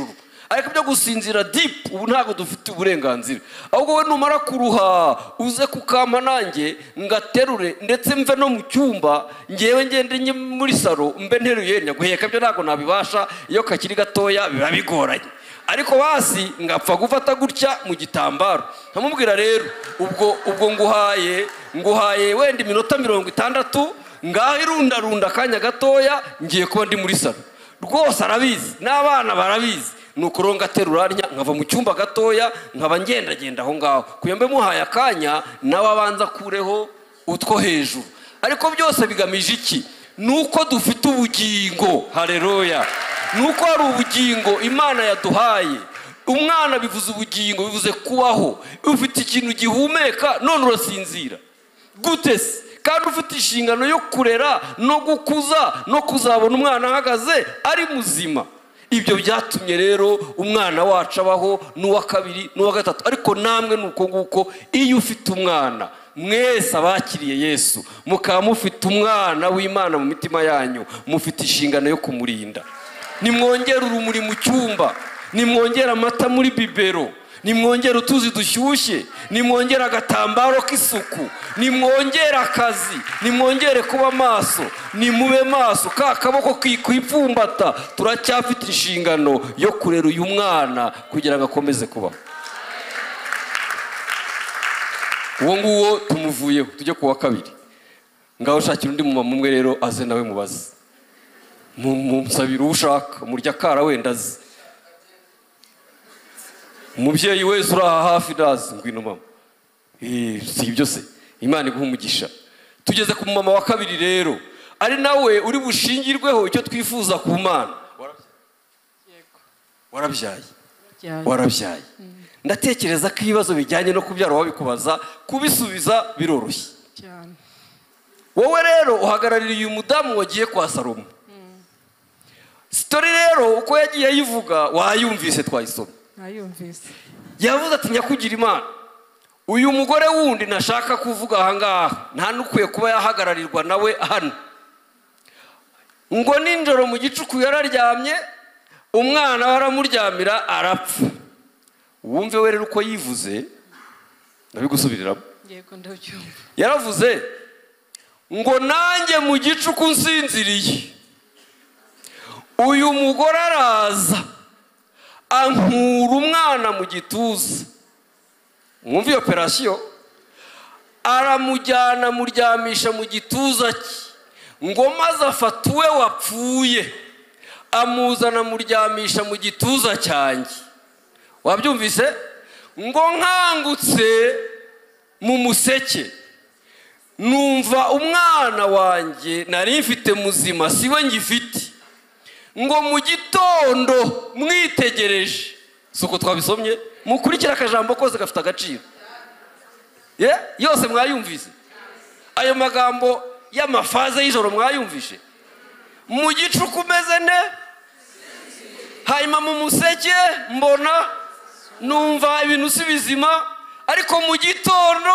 ariko byo gusinzira deep ubu ntabwo dufite uburenganzira. Ahubwo we numara kuruha uze kukampa nanjye ngaterure ndetse mve no mu cyumba ngewe ngende nye muri saro mbe nteruye nyaguheka, byo ntabwo nabibasha iyo kakiri gatoya biba bigoranye. Ariko basi ngapfa gufata gutya mu gitambaro nkamubwira rero ubwo ubwo nguhaye nguhaye wenda iminota mirongo itandatu ngaho irunda runda kanya gatoya ngiye kuba ndi muri saro. Rwose arabizi n'abana barabizi, nuko ronga teruranya nkava mu cyumba gatoya nkaba ngenda genda aho ngaho kuyambe muhaye akanya nawe abanza kureho utwo hejuru. Ariko byose bigamije iki? Nuko dufite ubugingo. Haleluya. Nuko ari ubugingo Imana yaduhaye. Umwana bivuze ubugingo, bivuze kubaho. Ufite ikintu gihumeka none urasinzira gute se? Kandi ufite inshingano yo kurera no gukuza no kuzabona umwana ahagaze ari muzima. Ibyo byatumye rero umwana wacu abaho n'uwa kabiri n'uwa gatatu. Ariko namwe nuko nguko iyo ufite umwana, mwese abakiriye Yesu mukaba mufite umwana w'Imana mu mitima yanyu, mufite inshingano yo kumurinda. Nimwongera urumuri mu cyumba, nimwongera amata muri bibero, nimwongera utuzi dushyushye, nimwongera agatambaro k'isuku, nimwongera akazi, nimwongere kuba maso, nimube maso. Ka kaboko kwipfumbata, turacyafite inshingano yo kurera uyu mwana kugira ngo akomeze kubaho. Uwo nguwo tumuvuyeho tujye kuwa kabiri. Ngaho shakira undi mumama umwe rero aze nawe mubaze, mumusabira ushaka murya kara wenda azi. Umubyeyi wese uraha hafi ndazi ngwino mama. Eh si ibyo se, Imana iguha umugisha. Tugeze ku mama wa kabiri rero, ari nawe uri bushingirweho icyo twifuza ku Mana. Warabyaye. Warabyaye. Ndatekereza ko ibibazo bijyanye no kubyara wabikubaza, kubisubiza biroroshye cyane. Wowe rero uhagararira uyu mudamu wagiye kwa Salomo. Story rero uko yagiye yivuga wayumvise twayisoma. Nayumvise. Yavuze ati nyakugira Imana, uyu mugore wundi nashaka kuvuga aha ngaha nta nukwiye kuba yahagararirwa nawe hano. Ngo ninjoro mu gicuku yararyamye, umwana waramuryamira arapfa. Wumve we rero uko yivuze, nabigusubiriramo. Yego ndabyumva. Yaravuze ngo nanjye mu gicuku nsinziriye, uyu mugore araza ankura umwana mu gituza. Mwumva iyo operasiyo, aramujyana muryamisha mu gituza cye, ngo maze afata uwe wapfuye amuzana muryamisha mu gituza cyanjye. Wabyumvise? Ngo nkangutse mu museke numva umwana wanjye nari mfite muzima siwe ngifite. Ngo mu gitondo mwitegereje, suko twabisomye, mukurikira akajambo kose gafite agaciro. Ye yose mwayumvise? Ayo magambo y'amafaze y'ijoro mwayumvishe? Mu gicuku meze ne, hanyuma mu museke mbona numva ibintu si bizima, ariko mu gitondo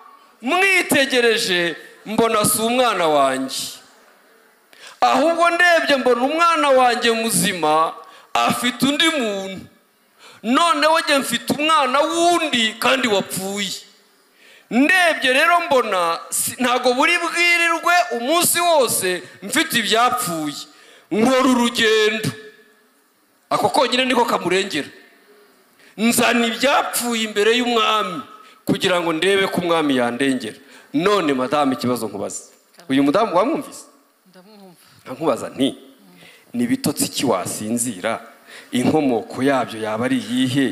mwitegereje mbona si umwana wanjye, ahubwo ndebye mbona umwana wanjye muzima afite undi muntu. Noneho njye mfite umwana wundi kandi wapfuye. Ndebye rero mbona ntago buri bwirirwe umunsi wose mfite ibyapfuye, nkora urugendo. Ako konyine niko kamurengera. Nzana ibyapfuye imbere y'umwami kugira ngo ndebe ko umwami yandengera. None madame ikibazo nkubaza, uyu mudamu wamwumvise? Ndamwumva. Nkubaza nti ni bitotsi ki wasinzira, inkomoko yabyo yaba ari yihe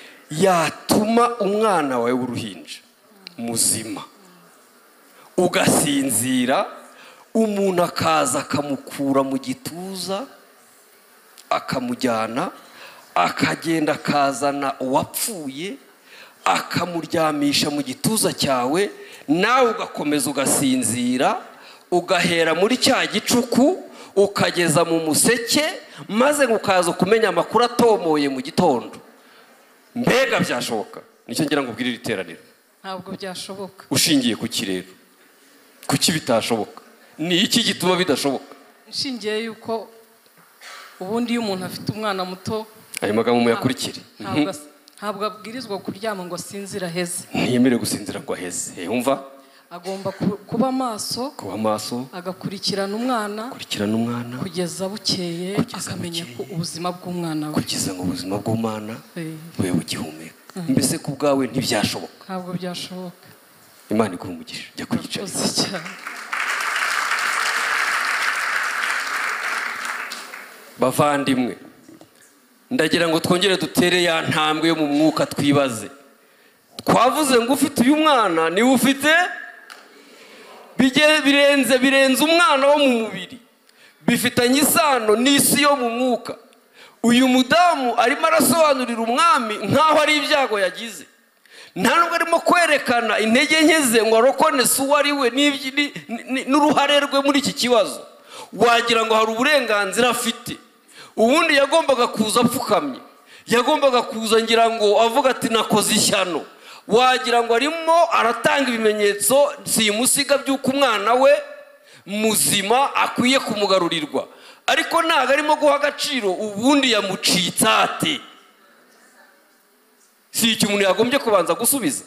yatuma umwana wawe w'uruhinja muzima ugasinzira, umuntu akaza akamukura mu gituza akamujyana, akagenda akazana uwapfuye akamuryamisha mu gituza cyawe, nawe ugakomeza ugasinzira, ugahera muri cya gicuku ukageza mu museke, maze ukaza kumenya amakuru atomoye mu gitondo? Mbega byashoboka? Nicyo ngira ngo ubwirire iteraniro. Ntabwo byashoboka. Ushingiye ku kirero, kuki bitashoboka? Ni iki gituma bidashoboka? Nshingiye yuko ubundi iyo umuntu afite umwana muto ayo magambo muyakurikire. Ntabwo abwirizwa kuryama ngo asinzira heze. Ntiyemere gusinzira ngo aheze. Umva? Agomba kuba maso, kuba maso, agakurikirana umwana, kurikirana umwana kugeza bukeye, akamenya ko ubuzima bw'umwana we, kugeza ngo ubuzima bw'umwana we bugihumeka. Mbese ku bwawe ntibyashoboka? Ntabwo byashoboka. Imana iguhe umugisha. Jya kwicara. Bavandimwe, ndagira ngo twongere dutere ya ntambwe yo mu mwuka twibaze. Twavuze ngo ufite uyu mwana ni ufite birenze birenze umwana wo mu mubiri, bifitanye isano n'isi yo mu mwuka. Uyu mudamu arimo arasobanurira umwami nkaho ari ibyago yagize, nta nubwo arimo kwerekana intege nke ze ngo arokone se uwo ari we n'uruhare rwe muri iki kibazo. Wagira ngo hari uburenganzira afite. Ubundi yagombaga kuza apfukamye, yagombaga kuza ngira ngo avuga ati nakoze ishyano. Wagira ngo arimo aratanga ibimenyetso simusiga by'uko umwana we muzima akwiye kumugarurirwa, ariko ntago arimo guha agaciro ubundi yamucitse ate. Si icyo umuntu yagombye kubanza gusubiza.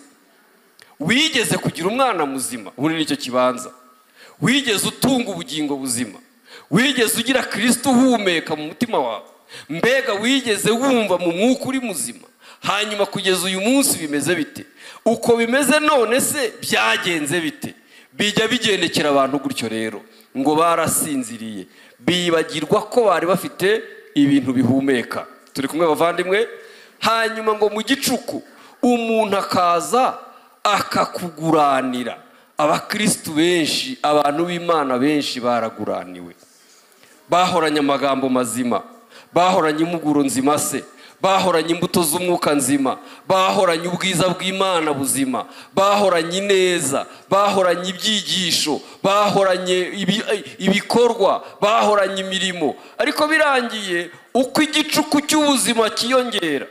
Wigeze kugira umwana muzima, ubundi nicyo kibanza. Wigeze utunga ubugingo buzima, wigeze ugira Kristo uhumeka mu mutima wawe, mbega wigeze wumva mu mwuka uri muzima. Hanyuma kugeza uyu munsi bimeze bite? Uko bimeze none se byagenze bite? Bijya bigendekera abantu gutyo rero ngo barasinziriye, bibagirwa ko bari bafite ibintu bihumeka. Turi kumwe bavandimwe? Hanyuma ngo mu gicuku umuntu akaza akakuguranira. Abakristo benshi, abantu b'Imana benshi baraguraniwe, bahoranye amagambo mazima, bahoranye impuguro nzima se, bahoranye imbuto z'umwuka nzima, bahoranye ubwiza bw'Imana buzima, bahoranye neza, bahoranye ibyigisho, bahoranye ibikorwa, bahoranye imirimo. Ariko birangiye uko igicuku cy'ubuzima kiyongera,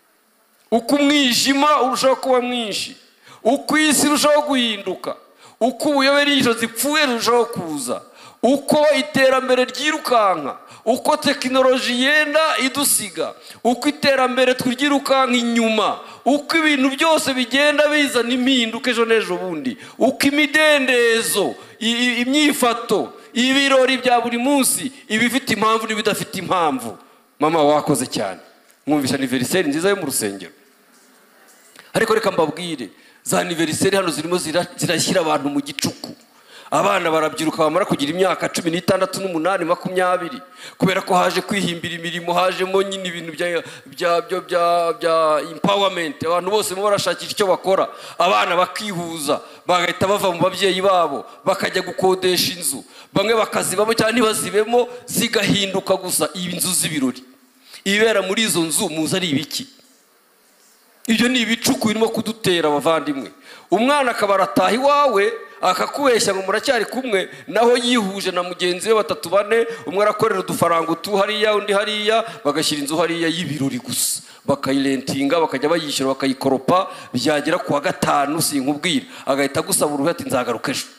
uko umwijima urushaho kuba mwinshi, uko isi irushaho guhinduka, uko ubuyobe n'injiro zipfuye rurushaho kuza, uko iterambere ryirukanka, uko tekinoloji yenda idusiga, uko iterambere twirukanka inyuma, uko ibintu byose bigenda bizana impinduka ejo n'ejo bundi, uko imidendezo, imyifato, ibirori bya buri munsi, ibifite impamvu n'ibidafite impamvu. Mama wakoze cyane, mwumvisha anniversaire nziza yo mu rusengero. Ariko reka mbabwire, za anniversaire hano zirimo zirashyira abantu mu gicuku. Abana barabyiruka bamara kugira imyaka cumi n'itandatu n'umunani makumyabiri, kubera ko haje kwihimbira imirimo, hajemo nyine ibintu bya bya bya bya empowerment. Abantu bose mo barashakisha icyo bakora, abana bakihuza, bagahita bava mu babyeyi babo bakajya gukodesha inzu, bamwe bakazibamo cyane ntibazibemo, zigahinduka gusa inzu z'ibirori. Ibera muri izo nzu muza ari ibiki? Ibyo ni ibicuku birimo kudutera abavandimwe. Umwana akabarataha iwawe akakubeshya ngo muracyari kumwe, naho yihuje na mugenzi we batatu bane, umwe arakorera udufaranga utu hariya undi hariya, bagashyira inzu hariya y'ibirori gusa, bakayirentinga, bakajya bayishyura, bakayikoropa. Byagera kuwa gatanu sinkubwira agahita gusaba uruhu ati nzagaruka ejo,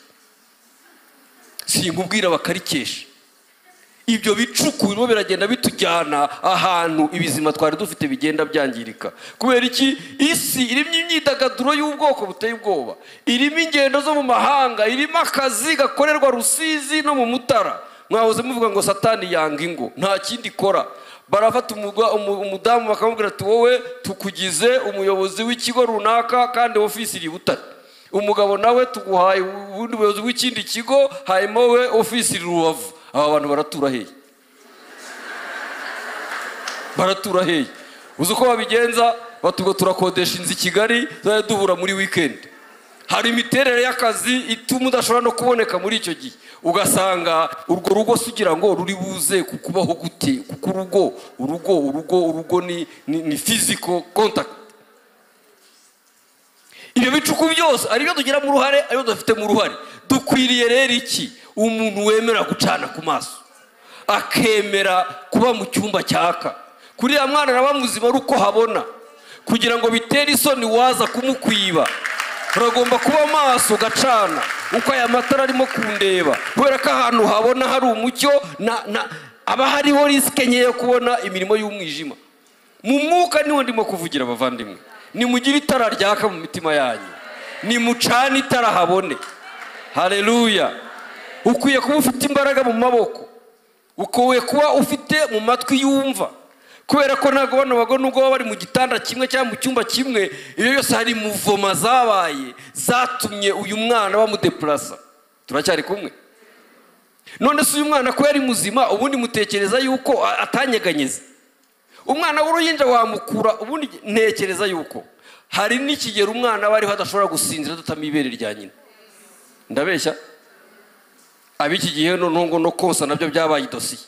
sinkubwira bakarikesha. Ibyo bicuku birimo biragenda bitujyana ahantu ibizima twari dufite bigenda byangirika. Kubera iki? Isi irimo imyidagaduro y'ubwoko buteye ubwoba, irimo ingendo zo mu mahanga, irimo akazi gakorerwa Rusizi no mu Mutara. Mwahoze muvuga ngo Satani yanga ingo, nta kindi ikora. Barafata umudamu bakamubwira ati wowe tukugize umuyobozi w'ikigo runaka kandi ofisi iri Butare. Umugabo nawe tuguhaye ubundi buyobozi w'ikindi kigo, hanyuma we ofisi iri Rubavu. Aba bantu baratura hehe? Baratura hehe? Uzi uko babigenza? Batugo turakodesha inzu i Kigali, tuzajya duhura muri weekend. Hari imiterere y'akazi ituma udashobora no kuboneka muri icyo gihe. Ugasanga urwo rugo sugira ngo ruri buze kukubaho gute, kuko urugo urugo urugo urugo ni ni physical contact. Ibyo bicuku byose ari byo tugira mu ruhare, ari byo dufite mu ruhare. Dukwiriye rero iki? Umuntu wemera gucana ku maso, akemera kuba mu cyumba cyaka. Kuriya mwana araba muzima ruko habona, kugira ngo bitere isoni waza kumukwiba. Uragomba kuba maso gacana uko aya matara arimo kundeba, kubera ko ahantu habona hari umucyo na, na aba hariho riske nke yo kubona imirimo y'umwijima. mu mwuka niho ndimo kuvugira abavandimwe. Nimugire itara ryaka mu mitima yanyu, nimucane itara habone. Haleluya. Ukwiye kuba ufite imbaraga mu maboko, ukwiye kuba ufite mu matwi yumva, kubera ko ntago bano bago nubwo bari mu gitanda kimwe cyangwa mu cyumba kimwe, iyo yose hari muvoma zabaye zatumye uyu mwana bamudeplasa. Turacyari kumwe? None se uyu mwana ko yari muzima, ubundi mutekereza yuko atanyeganyeze? Umwana w'uruhinja wamukura, ubundi ntekereza yuko hari n'ikigero umwana bari hadashobora gusinzira tutamibere rya nyina. Ndabeshya? Abiki gihe no ntongo no konsa nabyo byabaye idosiye.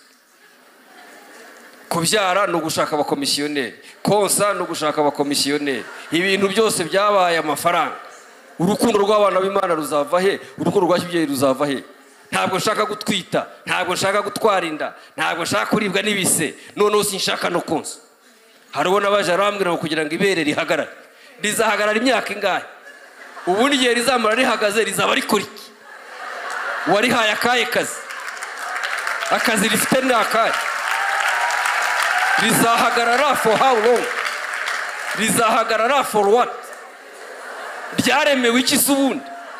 Kubyara no gushaka abakomisiyoneri, konsa no gushaka abakomisiyoneri, ibintu byose byabaye amafaranga. Urukundo rw'abana b'Imana ruzava he? Urukundo rw'ababyeyi ruzava he? Ntabwo nshaka gutwita, ntabwo nshaka gutwara inda, ntabwo nshaka kuribwa n'ibise, none sinshaka no konsa. Harubona baje arambwira ngo kugira ngo ibere rihagarare, rizahagarara imyaka ingahe? Ubundi gihe rizamara rihagaze rizaba rikora iki? Warihaye akaye kazi, akazi rifite n'akaye. Rizahagarara for how long? Rizahagarara for what? Ryaremewe iki se ubundi?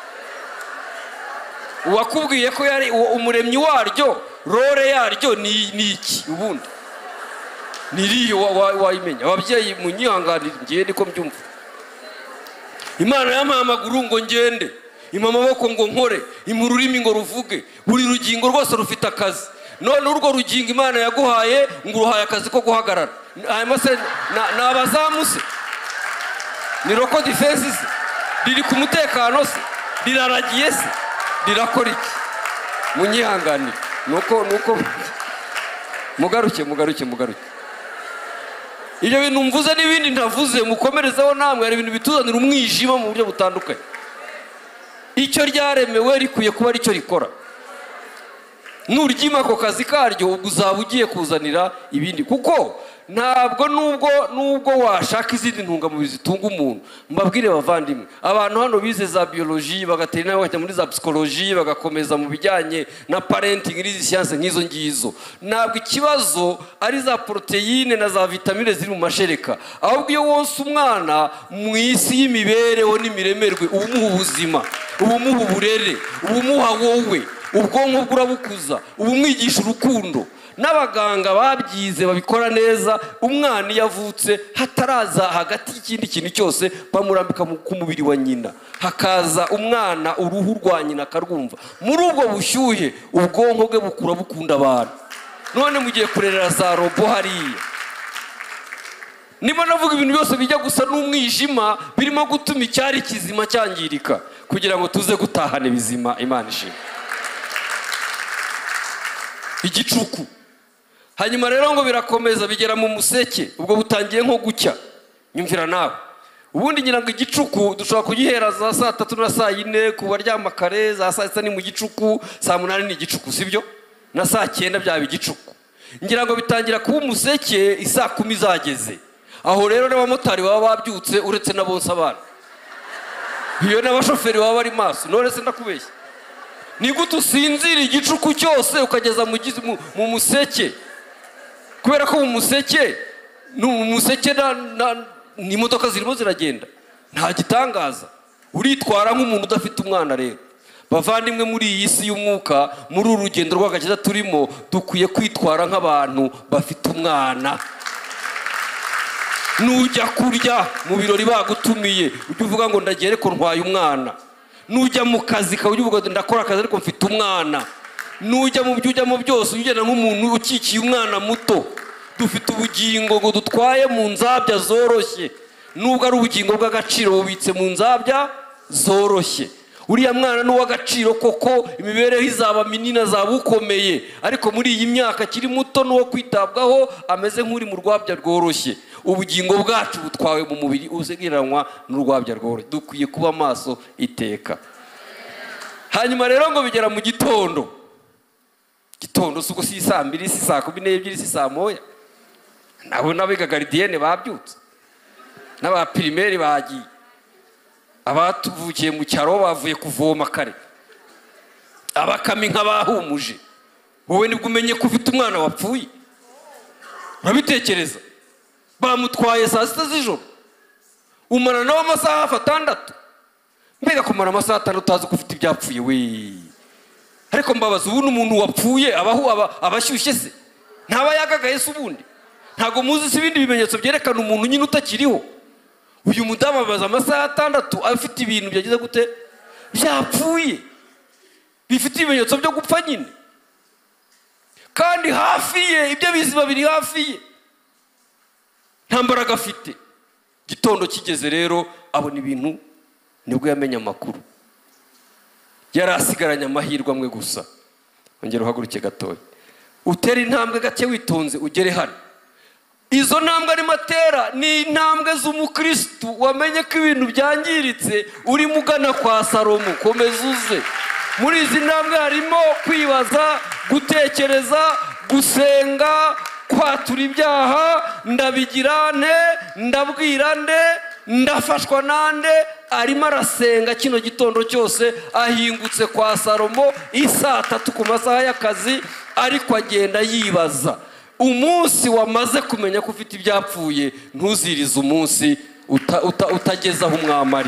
Uwakubwiye ko yari umuremyi waryo, role yaryo ni iki ubundi? Niriyo wayimenya. Ababyeyi munyihanganira, ngiye niko mbyumva. Imana yampaye amaguru ngo ngende, impa amaboko ngo nkore, impa ururimi ngo ruvuge, buri rugingo rwose rufite akazi. None urwo rugingo Imana yaguhaye ngo uruhaye akazi ko guhagarara. Hanyuma se nabazamu se? Ni roko defense se? Riri ku mutekano se? Riraragiye se? Rirakora iki? Munyihanganire. Nuko nuko mugaruke mugaruke mugaruke. Ibyo bintu mvuze n'ibindi ntavuze mukomerezaho namwe, ari ibintu bituzanira umwijima mu buryo butandukanye. Icyo ryaremewe rikuye kuba ari cyo rikora. Nuryima ko kazi karyo uzaba ugiye kuzanira ibindi, kuko ntabwo nubwo nubwo washaka izindi ntungamubiri zitunga umuntu. Mbabwire bavandimwe, abantu hano bize za biologie bagatera nawe bajya muri za psychologie bagakomeza mu bijyanye na parenting n'izi science nk'izo ngizo. Ntabwo ikibazo ari za proteine na za vitamine ziri mu mashereka, ahubwo iyo wonse umwana mu isi y'imibereho n'imiremerwe, ubumuha ubuzima, ubumuha uburere, ubumuha wowe, ubwonko burabukuza, ubumwigisha urukundo. N'abaganga babyize babikora neza. Umwana yavutse hataraza hagati y'ikindi kintu cyose bamurambika ku mubiri wa nyina, hakaza umwana uruhu rwa nyina akarwumva. Muri ubwo bushyuhe ubwonko bwe bukura bukunda abantu. None mugiye kurerera za robo hariya. Niba navuga ibintu byose bijya gusa n'umwijima birimo gutuma icyari kizima cyangirika, kugira ngo tuze gutahana bizima. Imana ishimwe. Igicuku. Hanyuma rero ngo birakomeza bigera mu museke, ubwo butangiye nko gucya. Nyumvira nawe, ubundi ngira ngo igicuku dushobora kugihera za saa tatu na saa yine ku baryama kare, za saa sita ni mu gicuku, saa munani ni igicuku sibyo, na saa cyenda byaba igicuku. Ngira ngo bitangira kuba umuseke isaa kumi zageze. Aho rero n'abamotari baba babyutse uretse na bonsa abana, iyo n'abashoferi baba bari maso. None se ndakubeshya? Ni gute usinzira igicuku cyose ukageza mu mu museke? Kubera ko mu museke mu museke ni imodoka zirimo ziragenda, nta gitangaza. Uritwara nk'umuntu udafite umwana. Rero bavandimwe, muri iyi si y'umwuka, muri uru rugendo rw'agakiza turimo, dukwiye kwitwara nk'abantu bafite umwana. Nujya kurya mu birori bagutumiye, ujye uvuga ngo ndagere ko ntwaye umwana. Nujya mu kazi kawe ujye uvuga ngo ndakora akazi ariko mfite umwana. Nujya mu byo ujyamo byose ugenda nk'umuntu ukikiye umwana muto. Dufite ubugingo ngo dutwaye mu nzabya zoroshye, nubwo ari ubugingo bw'agaciro bubitse mu nzabya zoroshye. Uriya mwana n'uw'agaciro koko, imibereho izaba minini, azaba ukomeye, ariko muri iyi myaka akiri muto n'uwo kwitabwaho, ameze nk'uri mu rwabya rworoshye. Ubugingo bwacu butwawe mu mubiri uzegeranywa n'urwabya rworoshye. Dukwiye kuba maso iteka. Hanyuma rero ngo bigera mu gitondo. Gitondo suko si saa mbiri, si saa kumi n'ebyiri, si saa moya. Nabo n'abiga gardienne babyutse, n'aba primaire bagiye, abatuvukiye mu cyaro bavuye kuvoma kare, abakami nk'abahumuje. Wowe nibwo umenye ko ufite umwana wapfuye? Urabitekereza? bamutwaye saa sita z'ijoro umara nawe amasaha hafi atandatu. Mbega kumara amasaha atandatu utazi ko ufite ibyapfuye we. Ariko mbabaza ubu n'umuntu wapfuye abaho abashyushye se ntaba yagagaye se ubundi. Ntago muzi se ibindi bimenyetso byerekana umuntu nyine utakiriho. Uyu mudamu abaza amasaha atandatu afite ibintu byagize gute byapfuye bifite ibimenyetso byo gupfa nyine, kandi hafi ye ibyo bizima biri hafi ye nta mbaraga afite. Gitondo kigeze rero abona ibintu, nibwo yamenye amakuru. Yari asigaranye amahirwe amwe gusa. Ongera uhaguruke gatoya utera intambwe gake witonze ugere hano. Izo ntambwe ari matera ni intambwe z'umukristo wamenye ko ibintu byangiritse uri mugana kwa Salomo. Komeza uze. Muri izi ntambwe harimo kwibaza, gutekereza, gusenga, kwatura ibyaha. Ndabigira nte, ndabwira nde, ndafashwa nande. Arimo arasenga kino gitondo cyose ahingutse kwa Salomo isaa tatu ku masaha y'akazi, ariko agenda yibaza. Umunsi wamaze kumenya ko ufite ibyapfuye ntuzirize umunsi uta, uta, utagezaho umwamari.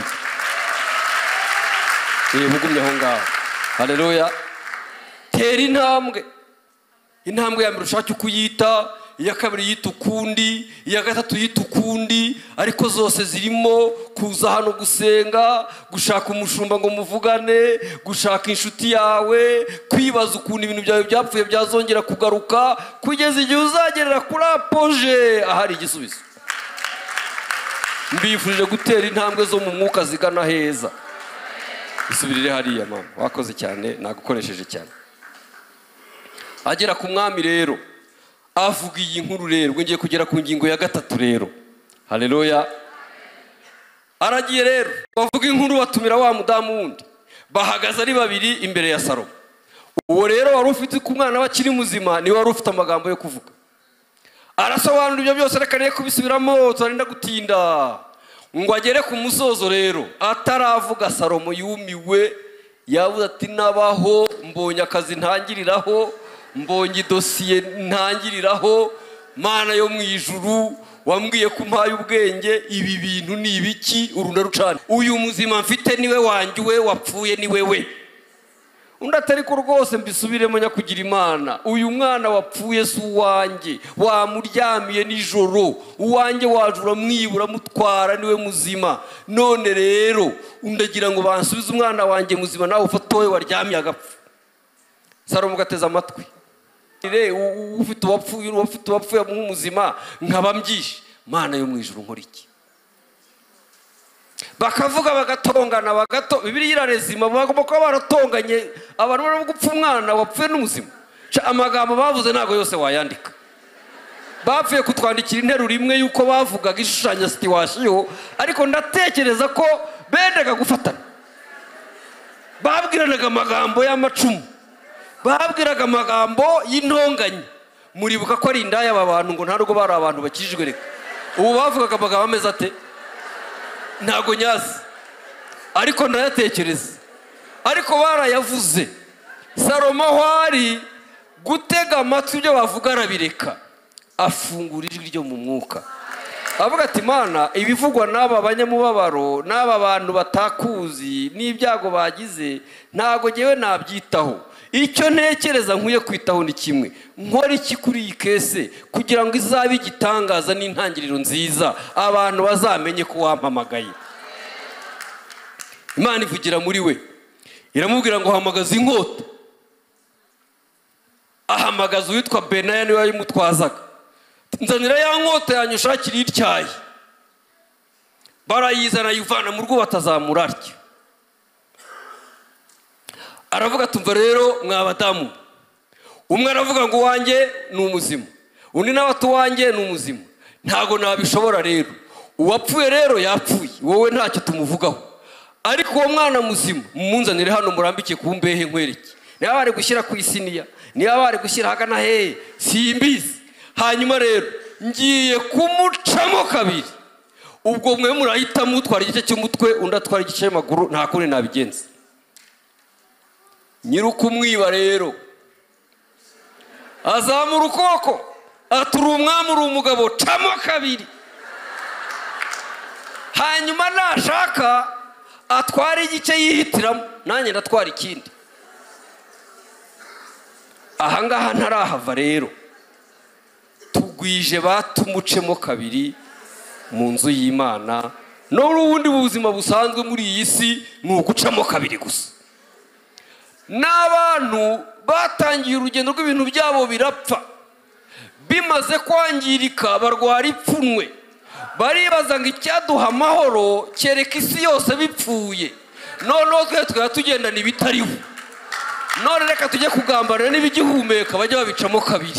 Eh bugumye aho ngaho. Haleluya. Tera intambwe. Intambwe ya mbere ushaka kuyita, iya kabiri yita ukundi, iya gatatu yita ukundi, ariko zose zirimo kuza hano gusenga, gushaka umushumba ngo muvugane, gushaka inshuti yawe, kwibaza ukuntu ibintu byawe byapfuye byazongera kugaruka, kugeza igihe uzagerera kuri apoje ahari igisubizo. Mbifurije gutera intambwe zo mu mwuka zigana heza. Isubirire hariya mama, wakoze cyane, nagukoresheje cyane. Agera ku mwami rero avuga iyi nkuru rero, ngiye kugera ku ngingo ya gatatu rero. Haleluya. Aragiye rero bavuga inkuru, batumira wa mudamu wundi, bahagaze ari babiri imbere ya Salomo. Uwo rero wari ufite ku mwana bakiri muzima ni wari ufite amagambo yo kuvuga. Arasobanura ibyo byose, reka ne kubisubiramo twarinda gutinda. Ngo agere ku musozo rero ataravuga, Salomo yumiwe yavuze ati nabaho mbonye akazi ntangiriraho, mbonye dosiye ntangiriraho, Mana yo mu ijuru wambwiye ko mpaye ubwenge, ibi bintu ni ibiki urunda rucana. Uyu muzima mfite niwe wanjye, we wapfuye ni wewe. Undi atari ko rwose mbisubiremo nyakugira Imana, uyu mwana wapfuye si uwanjye, wamuryamiye nijoro, uwanjye wajura mwibura mutwara niwe muzima. None rero undagira ngo bansubize umwana wanjye muzima, nawe ufatowe waryamiye agapfa. Salomo gateza amatwi. Ire ufite uwapfuye, ufite uwapfuye mu muzima nkaba mbyishe, Mana yo mu ijuru nkora iki? Bakavuga bagatongana bagato. Bibiliya irarezima, bagomba kuba baratonganye abantu bari gupfa umwana wapfuye n'umuzima. Amagambo bavuze ntago yose wayandika. Bapfuye kutwandikira interuro imwe yuko bavugaga ishushanya situation, ariko ndatekereza ko bendaga gufatana. Babwiranaga amagambo y'amacumu, babwiraga amagambo y'intonganya. Muribuka ko ari indaya aba bantu ngo nta rugo bari abantu bakijijwe reka. Ubu bavugaga amagambo ameze ate? Ntago nyazi, ariko ndayatekereza, ariko barayavuze. Salomo hari gutega amatwi ibyo bavuga arabireka, afungura ijwi ryo mu mwuka, avuga ati Mana, ibivugwa n'aba banyamubabaro n'aba bantu batakuzi n'ibyago bagize ntago ngewe nabyitaho. Icyo ntekereza nkwiye kwitaho ni kimwe, nkora iki kuri iyi kese kugira ngo izabe igitangaza n'intangiriro nziza, abantu bazamenye ko wampamagaye. Imana ivugira muri we, iramubwira ngo hamagaza inkota. Ahamagaza uwitwa Benaya, niwe yayimutwazaga. Nzanira ya nkota yanyu ushakira ityaye. Barayizana yivana mu rugo batazamura atyo. Aravuga tumva rero mwabadamu, umwe aravuga ngo wanjye ni umuzima, undi nawe ati wanjye ni umuzima. Ntago nabishobora rero, uwapfuye rero yapfuye, wowe ntacyo tumuvugaho. Ariko uwo mwana muzima mumunzanire hano murambike ku mbehe nkwereke. Niba bari gushyira ku isiniya, niba bari gushyira hagana hehe simbizi. Hanyuma rero ngiye kumucamo kabiri. Ubwo mwe murahita mutwara igice cy'umutwe, undi atwara igice cy'amaguru, nta kundi nabigenza. Nyirukumwiba rero azamura ukuboko, atura umwami uri umugabo, camo kabiri. hanyuma nashaka atwara igice yihitiramo, nanjye ndatwara ikindi. Ahangaha ntarahava rero, tugwije batumucemo kabiri mu nzu y'Imana. N'ubundi buzima busanzwe muri iyi si ni ugucamo kabiri gusa. N'abantu batangiye urugendo rw'ibintu byabo birapfa, bimaze kwangirika barwara ipfunwe, baribaza ngo icyaduha amahoro kereka isi yose bipfuye, noneho twe tukaba tugendana ibitariho, none reka tujye kugambanira n'ibigihumeka bajya babicamo kabiri.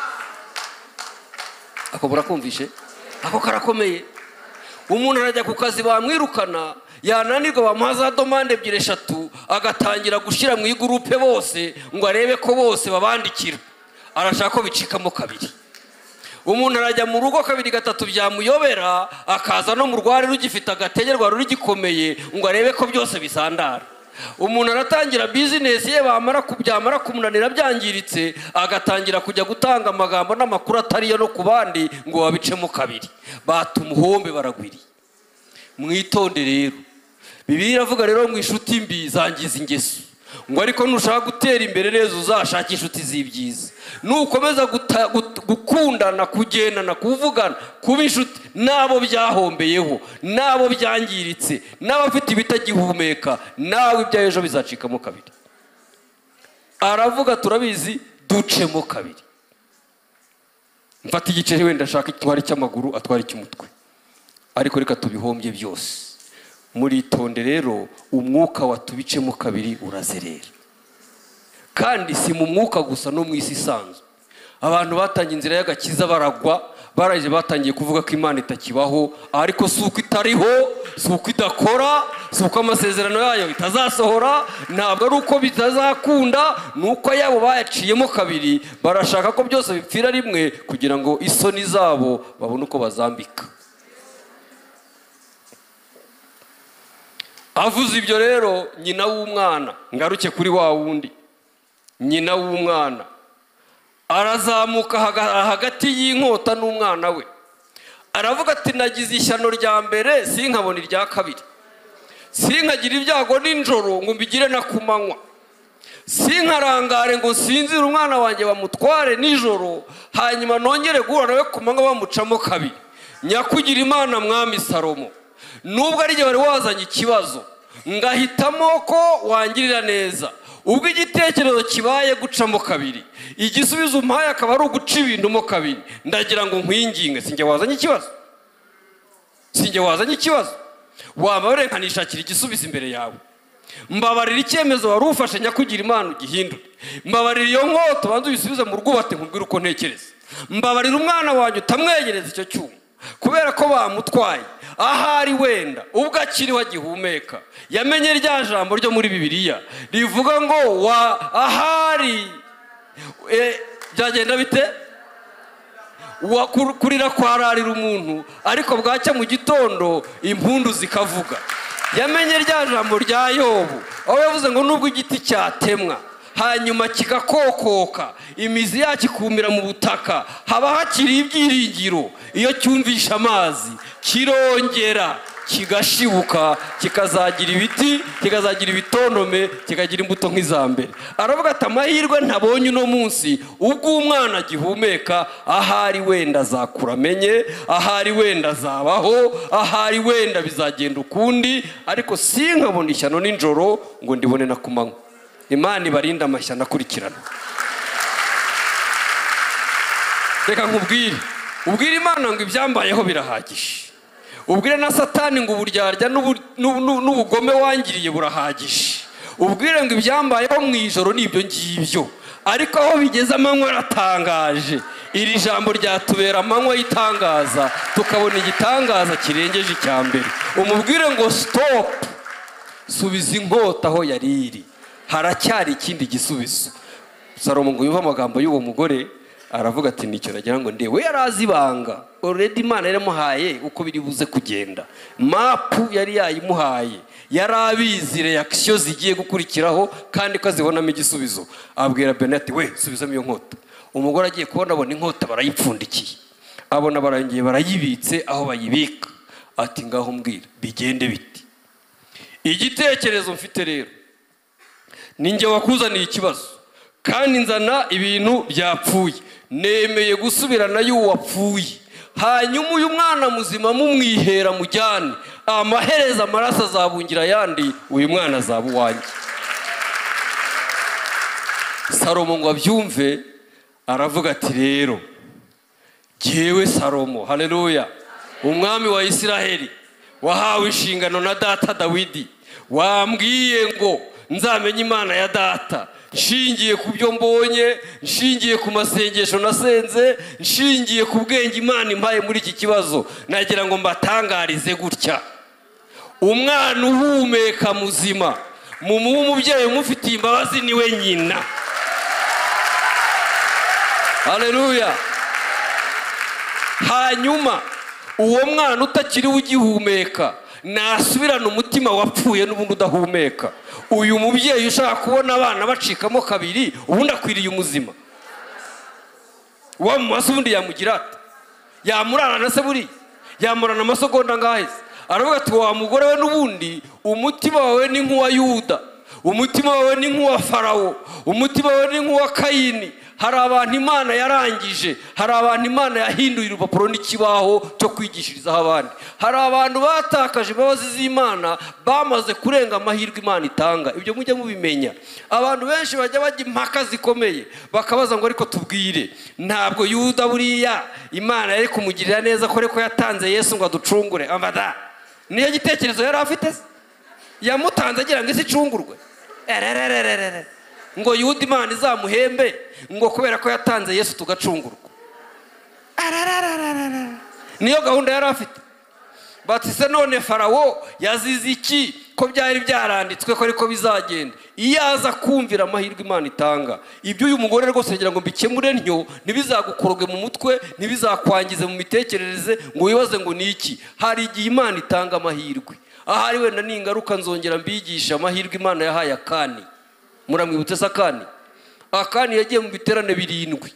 Ako burakumvishe? Ako karakomeye. Umuntu arajya ku kazi bamwirukana, yananirwa bamuha za domande ebyiri eshatu, agatangira gushyira mu igurupe bose ngo arebe ko bose babandikira, arashaka ko bicikamo kabiri. Umuntu arajya mu rugo kabiri gatatu byamuyobera, akaza no mu rwari rugifite agategerwa ruri gikomeye ngo arebe ko byose bisandara. Umuntu aratangira business ye, bamara kubyamara kumunanira byangiritse, agatangira kujya gutanga amagambo n'amakuru atariyo no kubandi ngo babicemo kabiri. Batumuhombe baragwiri. Mwitonde rero. Bibiliya iravuga rero ngo inshuti mbi zangiza ingeso, ngo ariko nushaka gutera imbere neza uzashaka inshuti z'ibyiza. Nukomeza gukundana, kugendana, kuvugana, kuba inshuti nabo byahombeyeho, nabo byangiritse, n'abafite ibitagihumeka, nawe ibya ejo bizacikamo kabiri. Aravuga turabizi, ducemo kabiri. Mfata igiceri wenda ashaka itwara cy'amaguru, atwara icy'umutwe, ariko reka tubihombye byose. Muritonde rero, umwuka watubicemo kabiri urazerera. Kandi si mu mwuka gusa, no mu isi isanzwe. Abantu batangiye inzira y'agakiza baragwa, baraje batangiye kuvuga ko Imana itakibaho, ariko si uko itariho, si uko idakora, si uko amasezerano yayo itazasohora, ntabwo ari uko bitazakunda, nuko yabo bayaciyemo kabiri, barashaka ko byose bipfira rimwe kugira ngo isoni zabo babone uko bazambika. Avuze ibyo rero, nyina w'umwana, ngaruke kuri wa wundi, nyina w'umwana arazamuka hagati y'inkota n'umwana we, aravuga ati nagize ishyano rya mbere sinkabona irya kabiri, sinkagira ibyago nijoro ngo mbigire na kumanywa, sinkarangare ngo sinzire umwana wanjye bamutware nijoro hanyuma nongere guhura nawe kumanywa bamucamo kabiri. Nyakugira Imana mwami Salomo, nubwo ari gihe wari wazanye ikibazo ngahitamo ko wangirira neza, ubwo igitekerezo kibaye gucamo kabiri, igisubizo umpaye akaba ari uguca ibintu mo kabiri, ndagira ngo nkwinginge, sinjye wazanye ikibazo, sinjye wazanye ikibazo, waba nkanishakira igisubizo imbere yawe. Mbabarira icyemezo wari ufashe Nyakugira Imana ugihindure, mbabarira iyo nkota banze uyisubize mu rwubate nkubwire uko ntekereza, mbabarira umwana wanjye utamwegereza icyo cyuma kubera ko bamutwaye, ahari wenda ubwo akiriho agihumeka yamenye rya jambo ryo muri Bibiliya rivuga ngo wa ahari e, byagenda bite, wa kurira kwararira umuntu ariko bwacya mu gitondo impundu zikavuga. Yamenye rya jambo rya Yobu aho yavuze ngo nubwo igiti cyatemwa hanyuma kigakokoka imizi yacyo ikumira mu butaka, haba hakiri ibyiringiro. Iyo cyumvisha amazi kirongera kigashibuka, kikazagira ibiti, kikazagira ibitonome, kikagira imbuto nk'izambere. Aravuga ati amahirwe ntabonye uno munsi ubwo umwana agihumeka, ahari wenda azakura amenye, ahari wenda azabaho, ahari wenda bizagenda ukundi, ariko sinkabona ishyano nijoro ngo ndibone na kumanywa. Imana ibarinda amashyano akurikirana. Reka nkubwire, ubwire Imana ngo ibyambayeho birahagije, ubwire na Satani ngo uburyarya n'ubugome wangiriye burahagije, ubwire ngo ibyambayeho mu ijoro nibyo ngibyo, ariko aho bigeze amanywa aratangaje. Iri jambo ryatubera amanywa yitangaza, tukabona igitangaza kirengeje icya mbere. Umubwire ngo stop, subiza inkota aho yari iri, haracyari ikindi gisubizo. Salomo ngo yumva amagambo y'uwo mugore, aravuga ati nicyo nagira ngo ndewe yarazi ibanga already Imana yaramuhaye uko biri buze kugenda, mapu yari yayimuhaye, yarabizi reaction zigiye gukurikiraho kandi ko azibonamo igisubizo. Abwira Benati, we subizamo iyo nkota. Umugore agiye kubona abona inkota barayipfundikiye, abona barangiye barayibitse aho bayibika, ati ngaho mbwira bigende biti. Igitekerezo mfite rero, ninjye wakuzaniye ikibazo kandi nzana ibintu byapfuye, nemeye gusubirana y'uwo wapfuye, hanyuma uyu mwana muzima mumwihera mujyane, amahereza amaraso azabungira ayandi, uyu mwana azaba uwanjye. Salomo ngo abyumve aravuga ati rero jyewe Salomo, haleluya, umwami wa Isiraheli wahawe inshingano na data Dawidi, wambwiye ngo nzamenye Imana ya data nshingiye ku byo mbonye, nshingiye ku masengesho nasenze, nshingiye ku bwenge Imana impaye muri iki kibazo, nagira ngo mbatangarize gutya: umwana uhumeka muzima mumuhe umubyeyi umufitiye imbabazi niwe nyina. Haleluya. Hanyuma uwo mwana utakiri ugihumeka nasubirana umutima wapfuye n'ubundi udahumeka. Uyu mubyeyi ushaka kubona abana bacikamo kabiri, ubundi akwiriye umuzima. Wa mumaso ubundi yamugira ati yamurarana se buri yamurana amasogonda ngaheze. Aravuga ati wa mugore we n'ubundi umutima wawe ni nk'uwa Yuda, umutima wawe ni nk'uwa Farawo, umutima wawe ni nk'uwa Kayini. Hari abantu Imana yarangije, hari abantu Imana yahinduye urupapuro n'ikibaho cyo kwigishirizaho abandi. Hari abantu batakaje imbabazi z'Imana bamaze kurenga amahirwe Imana itanga. Ibyo mujye mubimenya. Abantu benshi bajya bajya impaka zikomeye bakabaza ngo ariko tubwire, ntabwo Yuda buriya Imana yari kumugirira neza ko ariko yatanze Yesu ngo aducungure? Amada niyo gitekerezo yari afite, yamutanze agira ngo isi icungurwe. Ererererere ngo Yuda Imana izamuhembe ngo kubera ko yatanze Yesu tugacungurwa. Niyo gahunda yari afite. Bati se none Farawo yazize iki ko byari byaranditswe ko ariko bizagenda? Iyo aza kumvira amahirwe Imana itanga, ibyo uyu mugore rwose ngira ngo mbikemure ntyo, ntibizagukoroge mu mutwe, ntibizakwangize mu mitekerereze ngo wibaze ngo ni iki. Hari igihe Imana itanga amahirwe, ahari wenda n'ingaruka nzongera mbigisha amahirwe Imana yahaye Akani. Muramwibutse se Akani? Akani yagiye mu biterane birindwi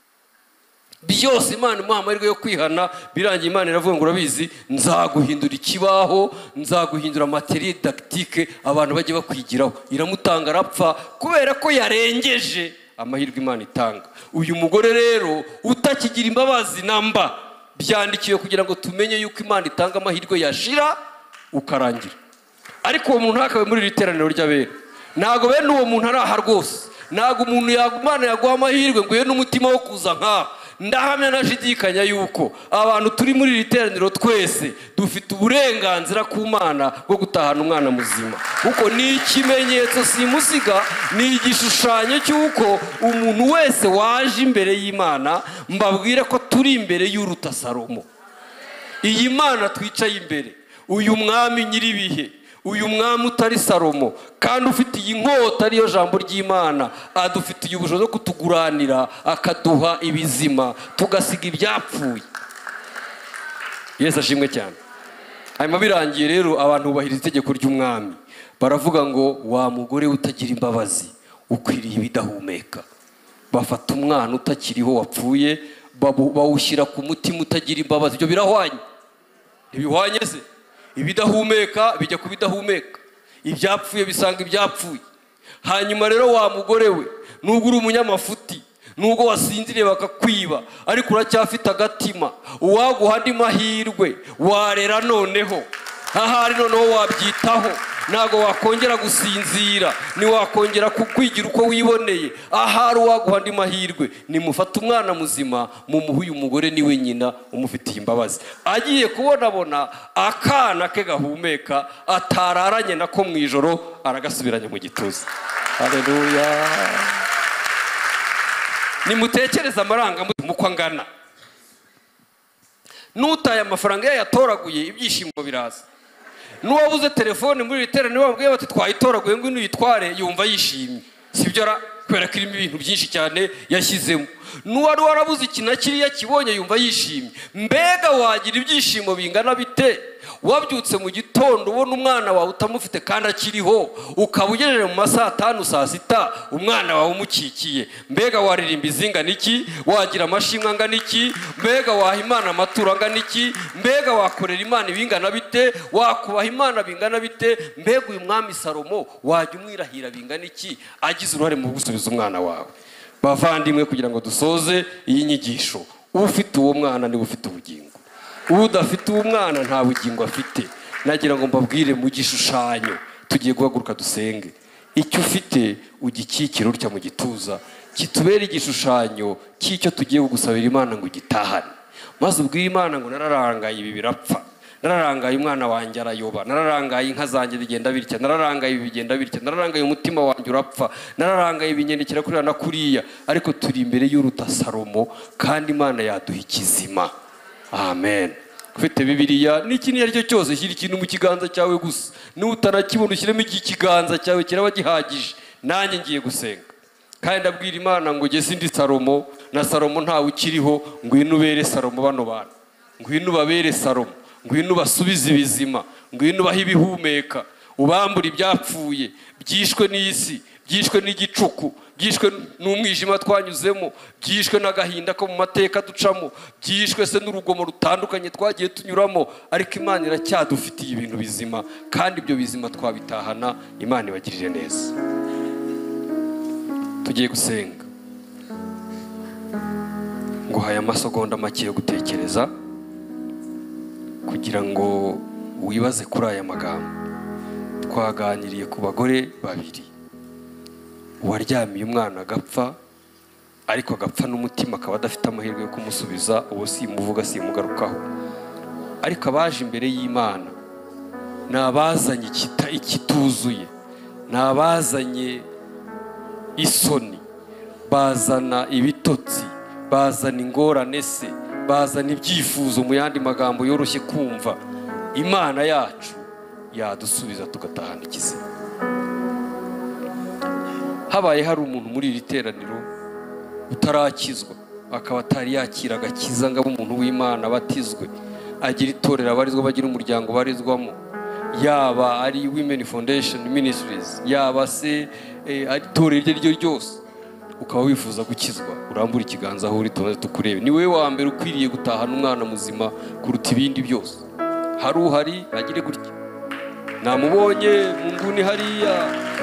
byose Imana imuha amahirwe yo kwihana, birangiye Imana iravuga ngo urabizi nzaguhindura ikibaho, nzaguhindura materiel didactique abantu bajye bakwigiraho. Iramutanga arapfa kubera ko yarengeje amahirwe Imana itanga. Uyu mugore rero utakigira imbabazi namba, byandikiwe kugira ngo tumenye yuko Imana itanga amahirwe yashira ukarangira. Ariko uwo muntu akabe muri literaniro ry'abera, ntago bene uwo muntu araha rwose, ntago umuntu yagumana yaguha amahirwe ngo ye n'umutima wo kuza nka. Ndahamya nashidikanya yuko abantu turi muri literaniro twese dufite uburenganzira ku Mana bwo gutahana umwana muzima, kuko ni ikimenyetso simusiga, ni igishushanyo cyuko umuntu wese waje imbere y'Imana, mbabwire ko turi imbere y'uruta Salomo. Iyi Mana twicaye imbere, uyu mwami nyiribihe, uyu mwami utari Salomo kandi ufite iyi nkota ariyo jambo ry'Imana, adufitiye ubushobozi bwo kutuguranira akaduha ibizima tugasiga ibyapfuye. Yesu ashimwe cyane. Hanyuma birangiye rero abantu bubahiriza itegeko ry'umwami, baravuga ngo wa mugore utagira imbabazi ukwiriye ibidahumeka. Bafata umwana utakiriho wapfuye bawushyira ku mutima utagira imbabazi. Ibyo birahwanye? Ntibihwanye se? Ibidahumeka bijya ku bidahumeka, ibyapfuye bisanga ibyapfuye. Hanyuma rero wa mugore we, nubwo uri umunyamafuti, nubwo wasinziriye bakakwiba, ariko uracyafite agatima, uwaguha andi mahirwe warera noneho, ahari noneho wabyitaho, ntago wakongera gusinzira, ni wakongera kukwigira uko wiboneye. Ahari uwaguha andi mahirwe, nimufata umwana muzima mumuhe uyu mugore niwe nyina umufitiye imbabazi. Agiye kubonabona akana ke gahumeka atararanye nako mu ijoro, aragasubiranye mu gituza. Haleluya. Nimutekereza amarangamutima uko angana. Nutaye amafaranga yayatoraguye ibyishimo biraza. Nuwabuze telefone muri literane wabwiye bati twayitoraguye ngo uyitware, yumva yishimye. Sibyo ra kubera ko irimo ibintu byinshi cyane yashyizemo. n'uwari warabuze iki na kiriya kibonye yumva yishimye. Mbega wagira ibyishimo bingana bite wabyutse mu gitondo ubona umwana wawe utamufite kandi akiriho, ukaba ugejeje mu masaha atanu saa sita umwana wawe umukikiye. Mbega waririmba izingana iki, wagira amashimwe angana iki, mbega waha Imana amaturo angana iki, mbega wakorera Imana ibingana bite, wakubaha Imana bingana bite. Mbega uyu mwami Salomo wajya umwirahira bingana iki agize uruhare mu gusubiza umwana wawe. Bavandimwe, kugira ngo dusoze iyi nyigisho, ufite uwo mwana niwe ufite ubugingo, udafite uwo mwana nta bugingo afite. Nagira ngo mbabwire mu gishushanyo, tugiye guhaguruka dusenge. Icyo ufite ugikikira utya mu gituza, kitubera igishushanyo cy'icyo tugiye kugusabira Imana ngo gitahane. Maze ubwire Imana ngo nararangaye ibi birapfa, nararangaye umwana wanjye arayoba, nararangaye inka zanjye bigenda bitya, nararangaye ibi bigenda bitya, nararangaye umutima wanjye urapfa, nararangaye ibinyendekera kuriya na kuriya. Ariko turi imbere y'uruta Salomo, kandi Imana yaduha ikizima. Amen. Ufite Bibiliya n'ikindi ari cyo cyose, shyira ikintu mu kiganza cyawe gusa. N'utarakibona ushyiremo iki kiganza cyawe kiraba gihagije. Nanjye ngiye gusenga, kandi ndabwira Imana ngo jye sindi Salomo, na Salomo ntawe ukiriho. Ngwino ubere Salomo bano bantu, ngwino ubabere Salomo, ngwino ubasubize ibizima, ngwino ubahe ibihumeka, ubambura ibyapfuye, byishwe n'isi, byishwe n'igicuku, byishwe n'umwijima twanyuzemo, byishwe n'agahinda ko mu mateka ducamo, byishwe se n'urugomo rutandukanye twagiye tunyuramo. Ariko Imana iracyadufitiye ibintu bizima, kandi ibyo bizima twabitahana. Imana ibagirire neza. Tugiye gusenga, nguhaye amasegonda make yo gutekereza kugira ngo wibaze kuri aya magambo. Twaganiriye ku bagore babiri, uwaryamiye umwana agapfa, ariko agapfa n'umutima, akaba adafite amahirwe yo kumusubiza. Uwo simuvuga simugarukaho. Ariko abaje imbere y'Imana ni abazanye ikituzuye, ni abazanye isoni, bazana ibitotsi, bazana ingorane se, bazana ibyifuzo, mu yandi magambo yoroshye kumva. Imana yacu yadusubiza tugatahana ikizima. Habaye hari umuntu muri iri teraniro utarakizwa, akaba atari yakira agakiza ngo abe umuntu w'Imana, batizwe, agira itorero abarizwa, bagira umuryango barizwamo, yaba ari Women Foundation Ministries, yaba se eh, ari itorero iryo ryose, ukaba wifuza gukizwa, urambura ikiganza aho uri tumaze tukurebe. Ni wewe wa mbere ukwiriye gutahana umwana muzima kuruta ibindi byose. Hari uhari agire gutya, namubonye mu nguni hariya,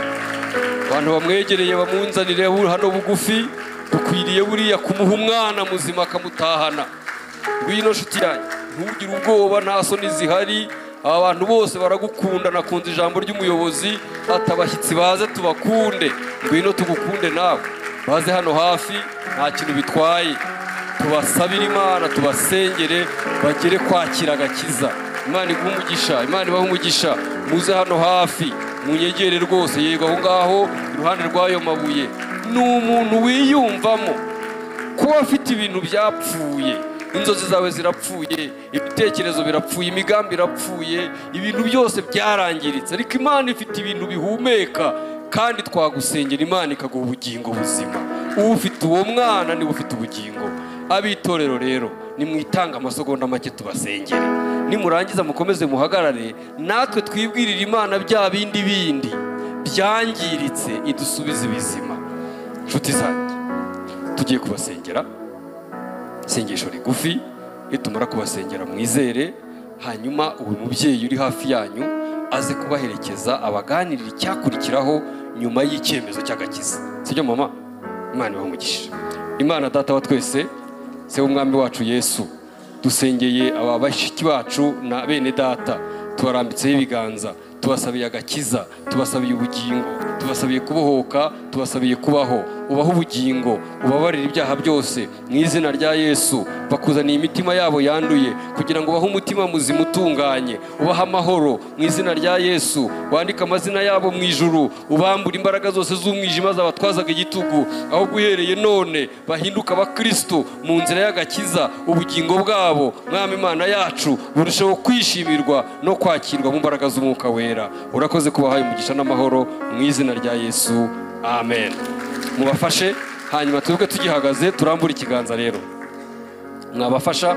abantu bamwegereye bamunzanire hano bugufi, dukwiriye buriya kumuha umwana muzima akamutahana. Ngwino nshuti yanjye, ntugire ubwoba, nta soni zihari. Aba bantu bose baragukunda. Nakunze ijambo ry'umuyobozi ati abashyitsi baze tubakunde. Ngwino tugukunde nawe, baze hano hafi, nta kintu bitwaye. Tubasabire Imana, tubasengere bagere kwakira agakiza. Imana iguhe umugisha, Imana ibahe umugisha. Muze hano hafi, munyegere rwose. Yego aho ngaho iruhande rw'ayo mabuye. Ni umuntu wiyumvamo kuba afite ibintu byapfuye. Inzozi zawe zirapfuye, ibitekerezo birapfuye, imigambi irapfuye, ibintu byose byarangiritse. Ariko Imana ifite ibintu bihumeka, kandi twagusengera Imana ikaguha ubugingo buzima. Ufite uwo mwana niwe ufite ubugingo. Abitorero rero, nimwitanga amasegonda make tubasengere. Nimurangiza mukomeze muhagarare, natwe twibwirira Imana bya bindi bindi byangiritse idusubize ibizima. Nshuti zanjye, tugiye kubasengera isengesho rigufi. Nitumara kubasengera mwizere, hanyuma uwo mubyeyi uri hafi yanyu aze kubaherekeza, abaganirira icyakurikiraho nyuma y'icyemezo cy'agakiza. Sibyo mama? Imana ibahe umugisha. Imana Data wa twese, se w'umwami wacu Yesu, dusengeye aba bashiki bacu na bene data, tubarambitseho ibiganza, tubasabiye agakiza, tubasabiye ubugingo, tubasabiye kubohoka, tubasabiye kubaho. Ubaho ubugingo, ubabarira ibyaha byose mu izina rya Yesu. Bakuzaniye imitima yabo yanduye kugira ngo bahe umutima muzima utunganye. Ubaha amahoro mu izina rya Yesu. Wandika amazina yabo mu ijuru, ubambura imbaraga zose z'umwijima zabatwazaga igitugu, aho guhereye none bahinduka abakristo mu nzira y'agakiza. Ubugingo bwabo Mwami Imana yacu burushaho kwishimirwa no kwakirwa mu mbaraga z'Umwuka Wera. Urakoze kubahaye umugisha n'amahoro mu izina rya Yesu. Amen. Mubafashe hanyuma twebwe tugihagaze turambura ikiganza rero mwabafasha,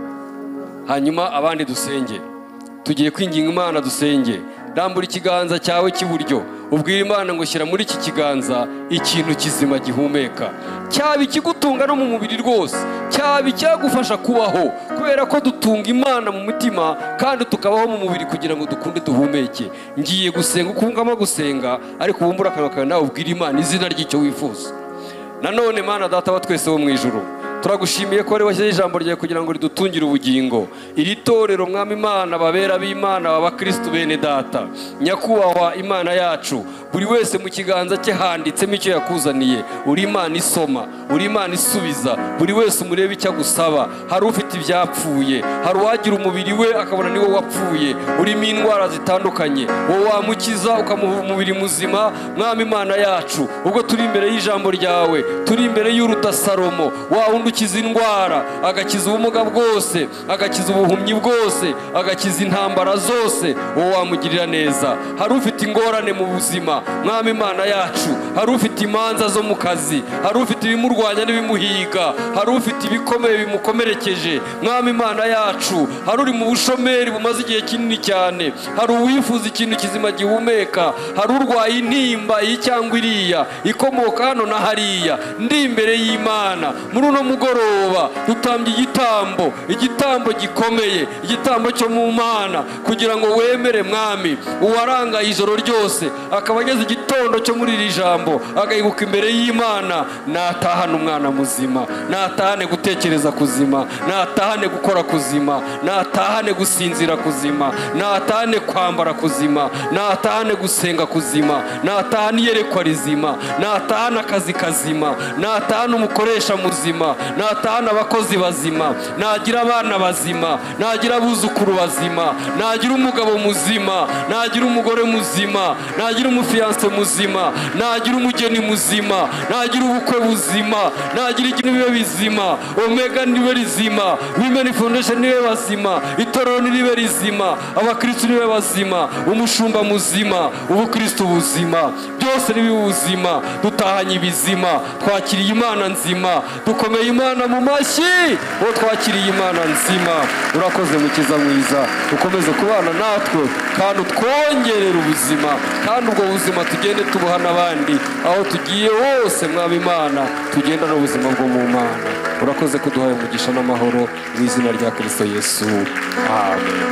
hanyuma abandi dusenge. Tugiye kwinginga Imana dusenge. Rambura ikiganza cyawe cy'iburyo, ubwira Imana ngo shyira muri iki kiganza ikintu kizima gihumeka, cyaba ikigutunga no mu mubiri rwose, cyaba icyagufasha kubaho, kubera ko dutunga Imana mu mutima kandi tukabaho mu mubiri kugira ngo dukunde duhumeke. Ngiye gusenga uko ungama gusenga, ariko ubumbura akanwa kawe nawe ubwira Imana izina ry'icyo wifuza. Nanone Mana Data wa twese wo mu ijuru, turagushimiye ko wari washyize ijambo ryawe kugira ngo ridutungire ubugingo. Iri torero Mwami Imana, babera b'Imana, b'abakristo bene Data, nyakubahwa Imana yacu, buri wese mu kiganza cye handitsemo icyo yakuzaniye. Uri Imana isoma, uri Imana isubiza, buri wese umurebe icyo agusaba. Hari ufite ibyapfuye, hari uwagira umubiri we akabona niwe wapfuye, urimo indwara zitandukanye, wowe wamukiza ukamuha umubiri muzima. Mwami Imana yacu, ubwo turi imbere y'ijambo ryawe, turi imbere y'uruta Salomo, wa wundi ukiza indwara, agakiza ubumuga bwose, agakiza ubuhumyi bwose, agakiza intambara zose, wowe wamugirira neza. Hari ufite ingorane mu buzima, Mwami Imana yacu, hari ufite imanza zo mu kazi, hari ufite ibimurwanya n'ibimuhiga, hari ufite ibikomeye bimukomerekeje, Mwami Imana yacu, hari uri mu bushomeri bumaze igihe kinini cyane, hari uwifuza ikintu kizima gihumeka, hari urwaye intimba iyi cyangwa iriya ikomoka hano na hariya. Ndi imbere y'Imana muri uno mugoroba, dutambye igitambo, igitambo gikomeye, igitambo cyo mu Mana, kugira ngo wemere Mwami uwarangaye ijoro ryose, akaba ageze igitondo cyo muri iri jambo, agahibuka imbere y'Imana. Natahane umwana muzima, natahane gutekereza kuzima, natahane gukora kuzima, natahane gusinzira kuzima, natahane kwambara kuzima, natahane gusenga kuzima, natahane iyerekwa rizima, natahane akazi kazima, natahane umukoresha muzima, natahane abakozi bazima, nagira abana bazima, nagira abuzukuru bazima, nagira umugabo muzima, nagira umugore muzima, nagira umufiyanse muzima, nagira umugeni muzima, nagira ubukwe buzima, nagira ikintu bibe bizima, Omega nibe rizima, Women Foundation nibe bazima, itorero nibe rizima, abakristo nibe bazima, umushumba muzima, ubukristo buzima, byose nibe ubuzima. Dutahanye ibizima, twakiriye Imana nzima, dukomeye Imana mu mashyi, uwo twakiriye Imana nzima. Urakoze mukiza mwiza, ukomeze kubana natwe kandi utwongerera ubuzima, kandi ubwo buzima tugende tubuha n'abandi aho tugiye hose. Mwami Imana, tugenda n'ubuzima bwo mu Mana. Urakoze kuduhaye umugisha n'amahoro mu izina rya Kristo Yesu, amen.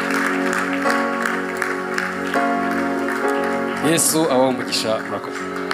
Yesu abaho umugisha. Urakoze.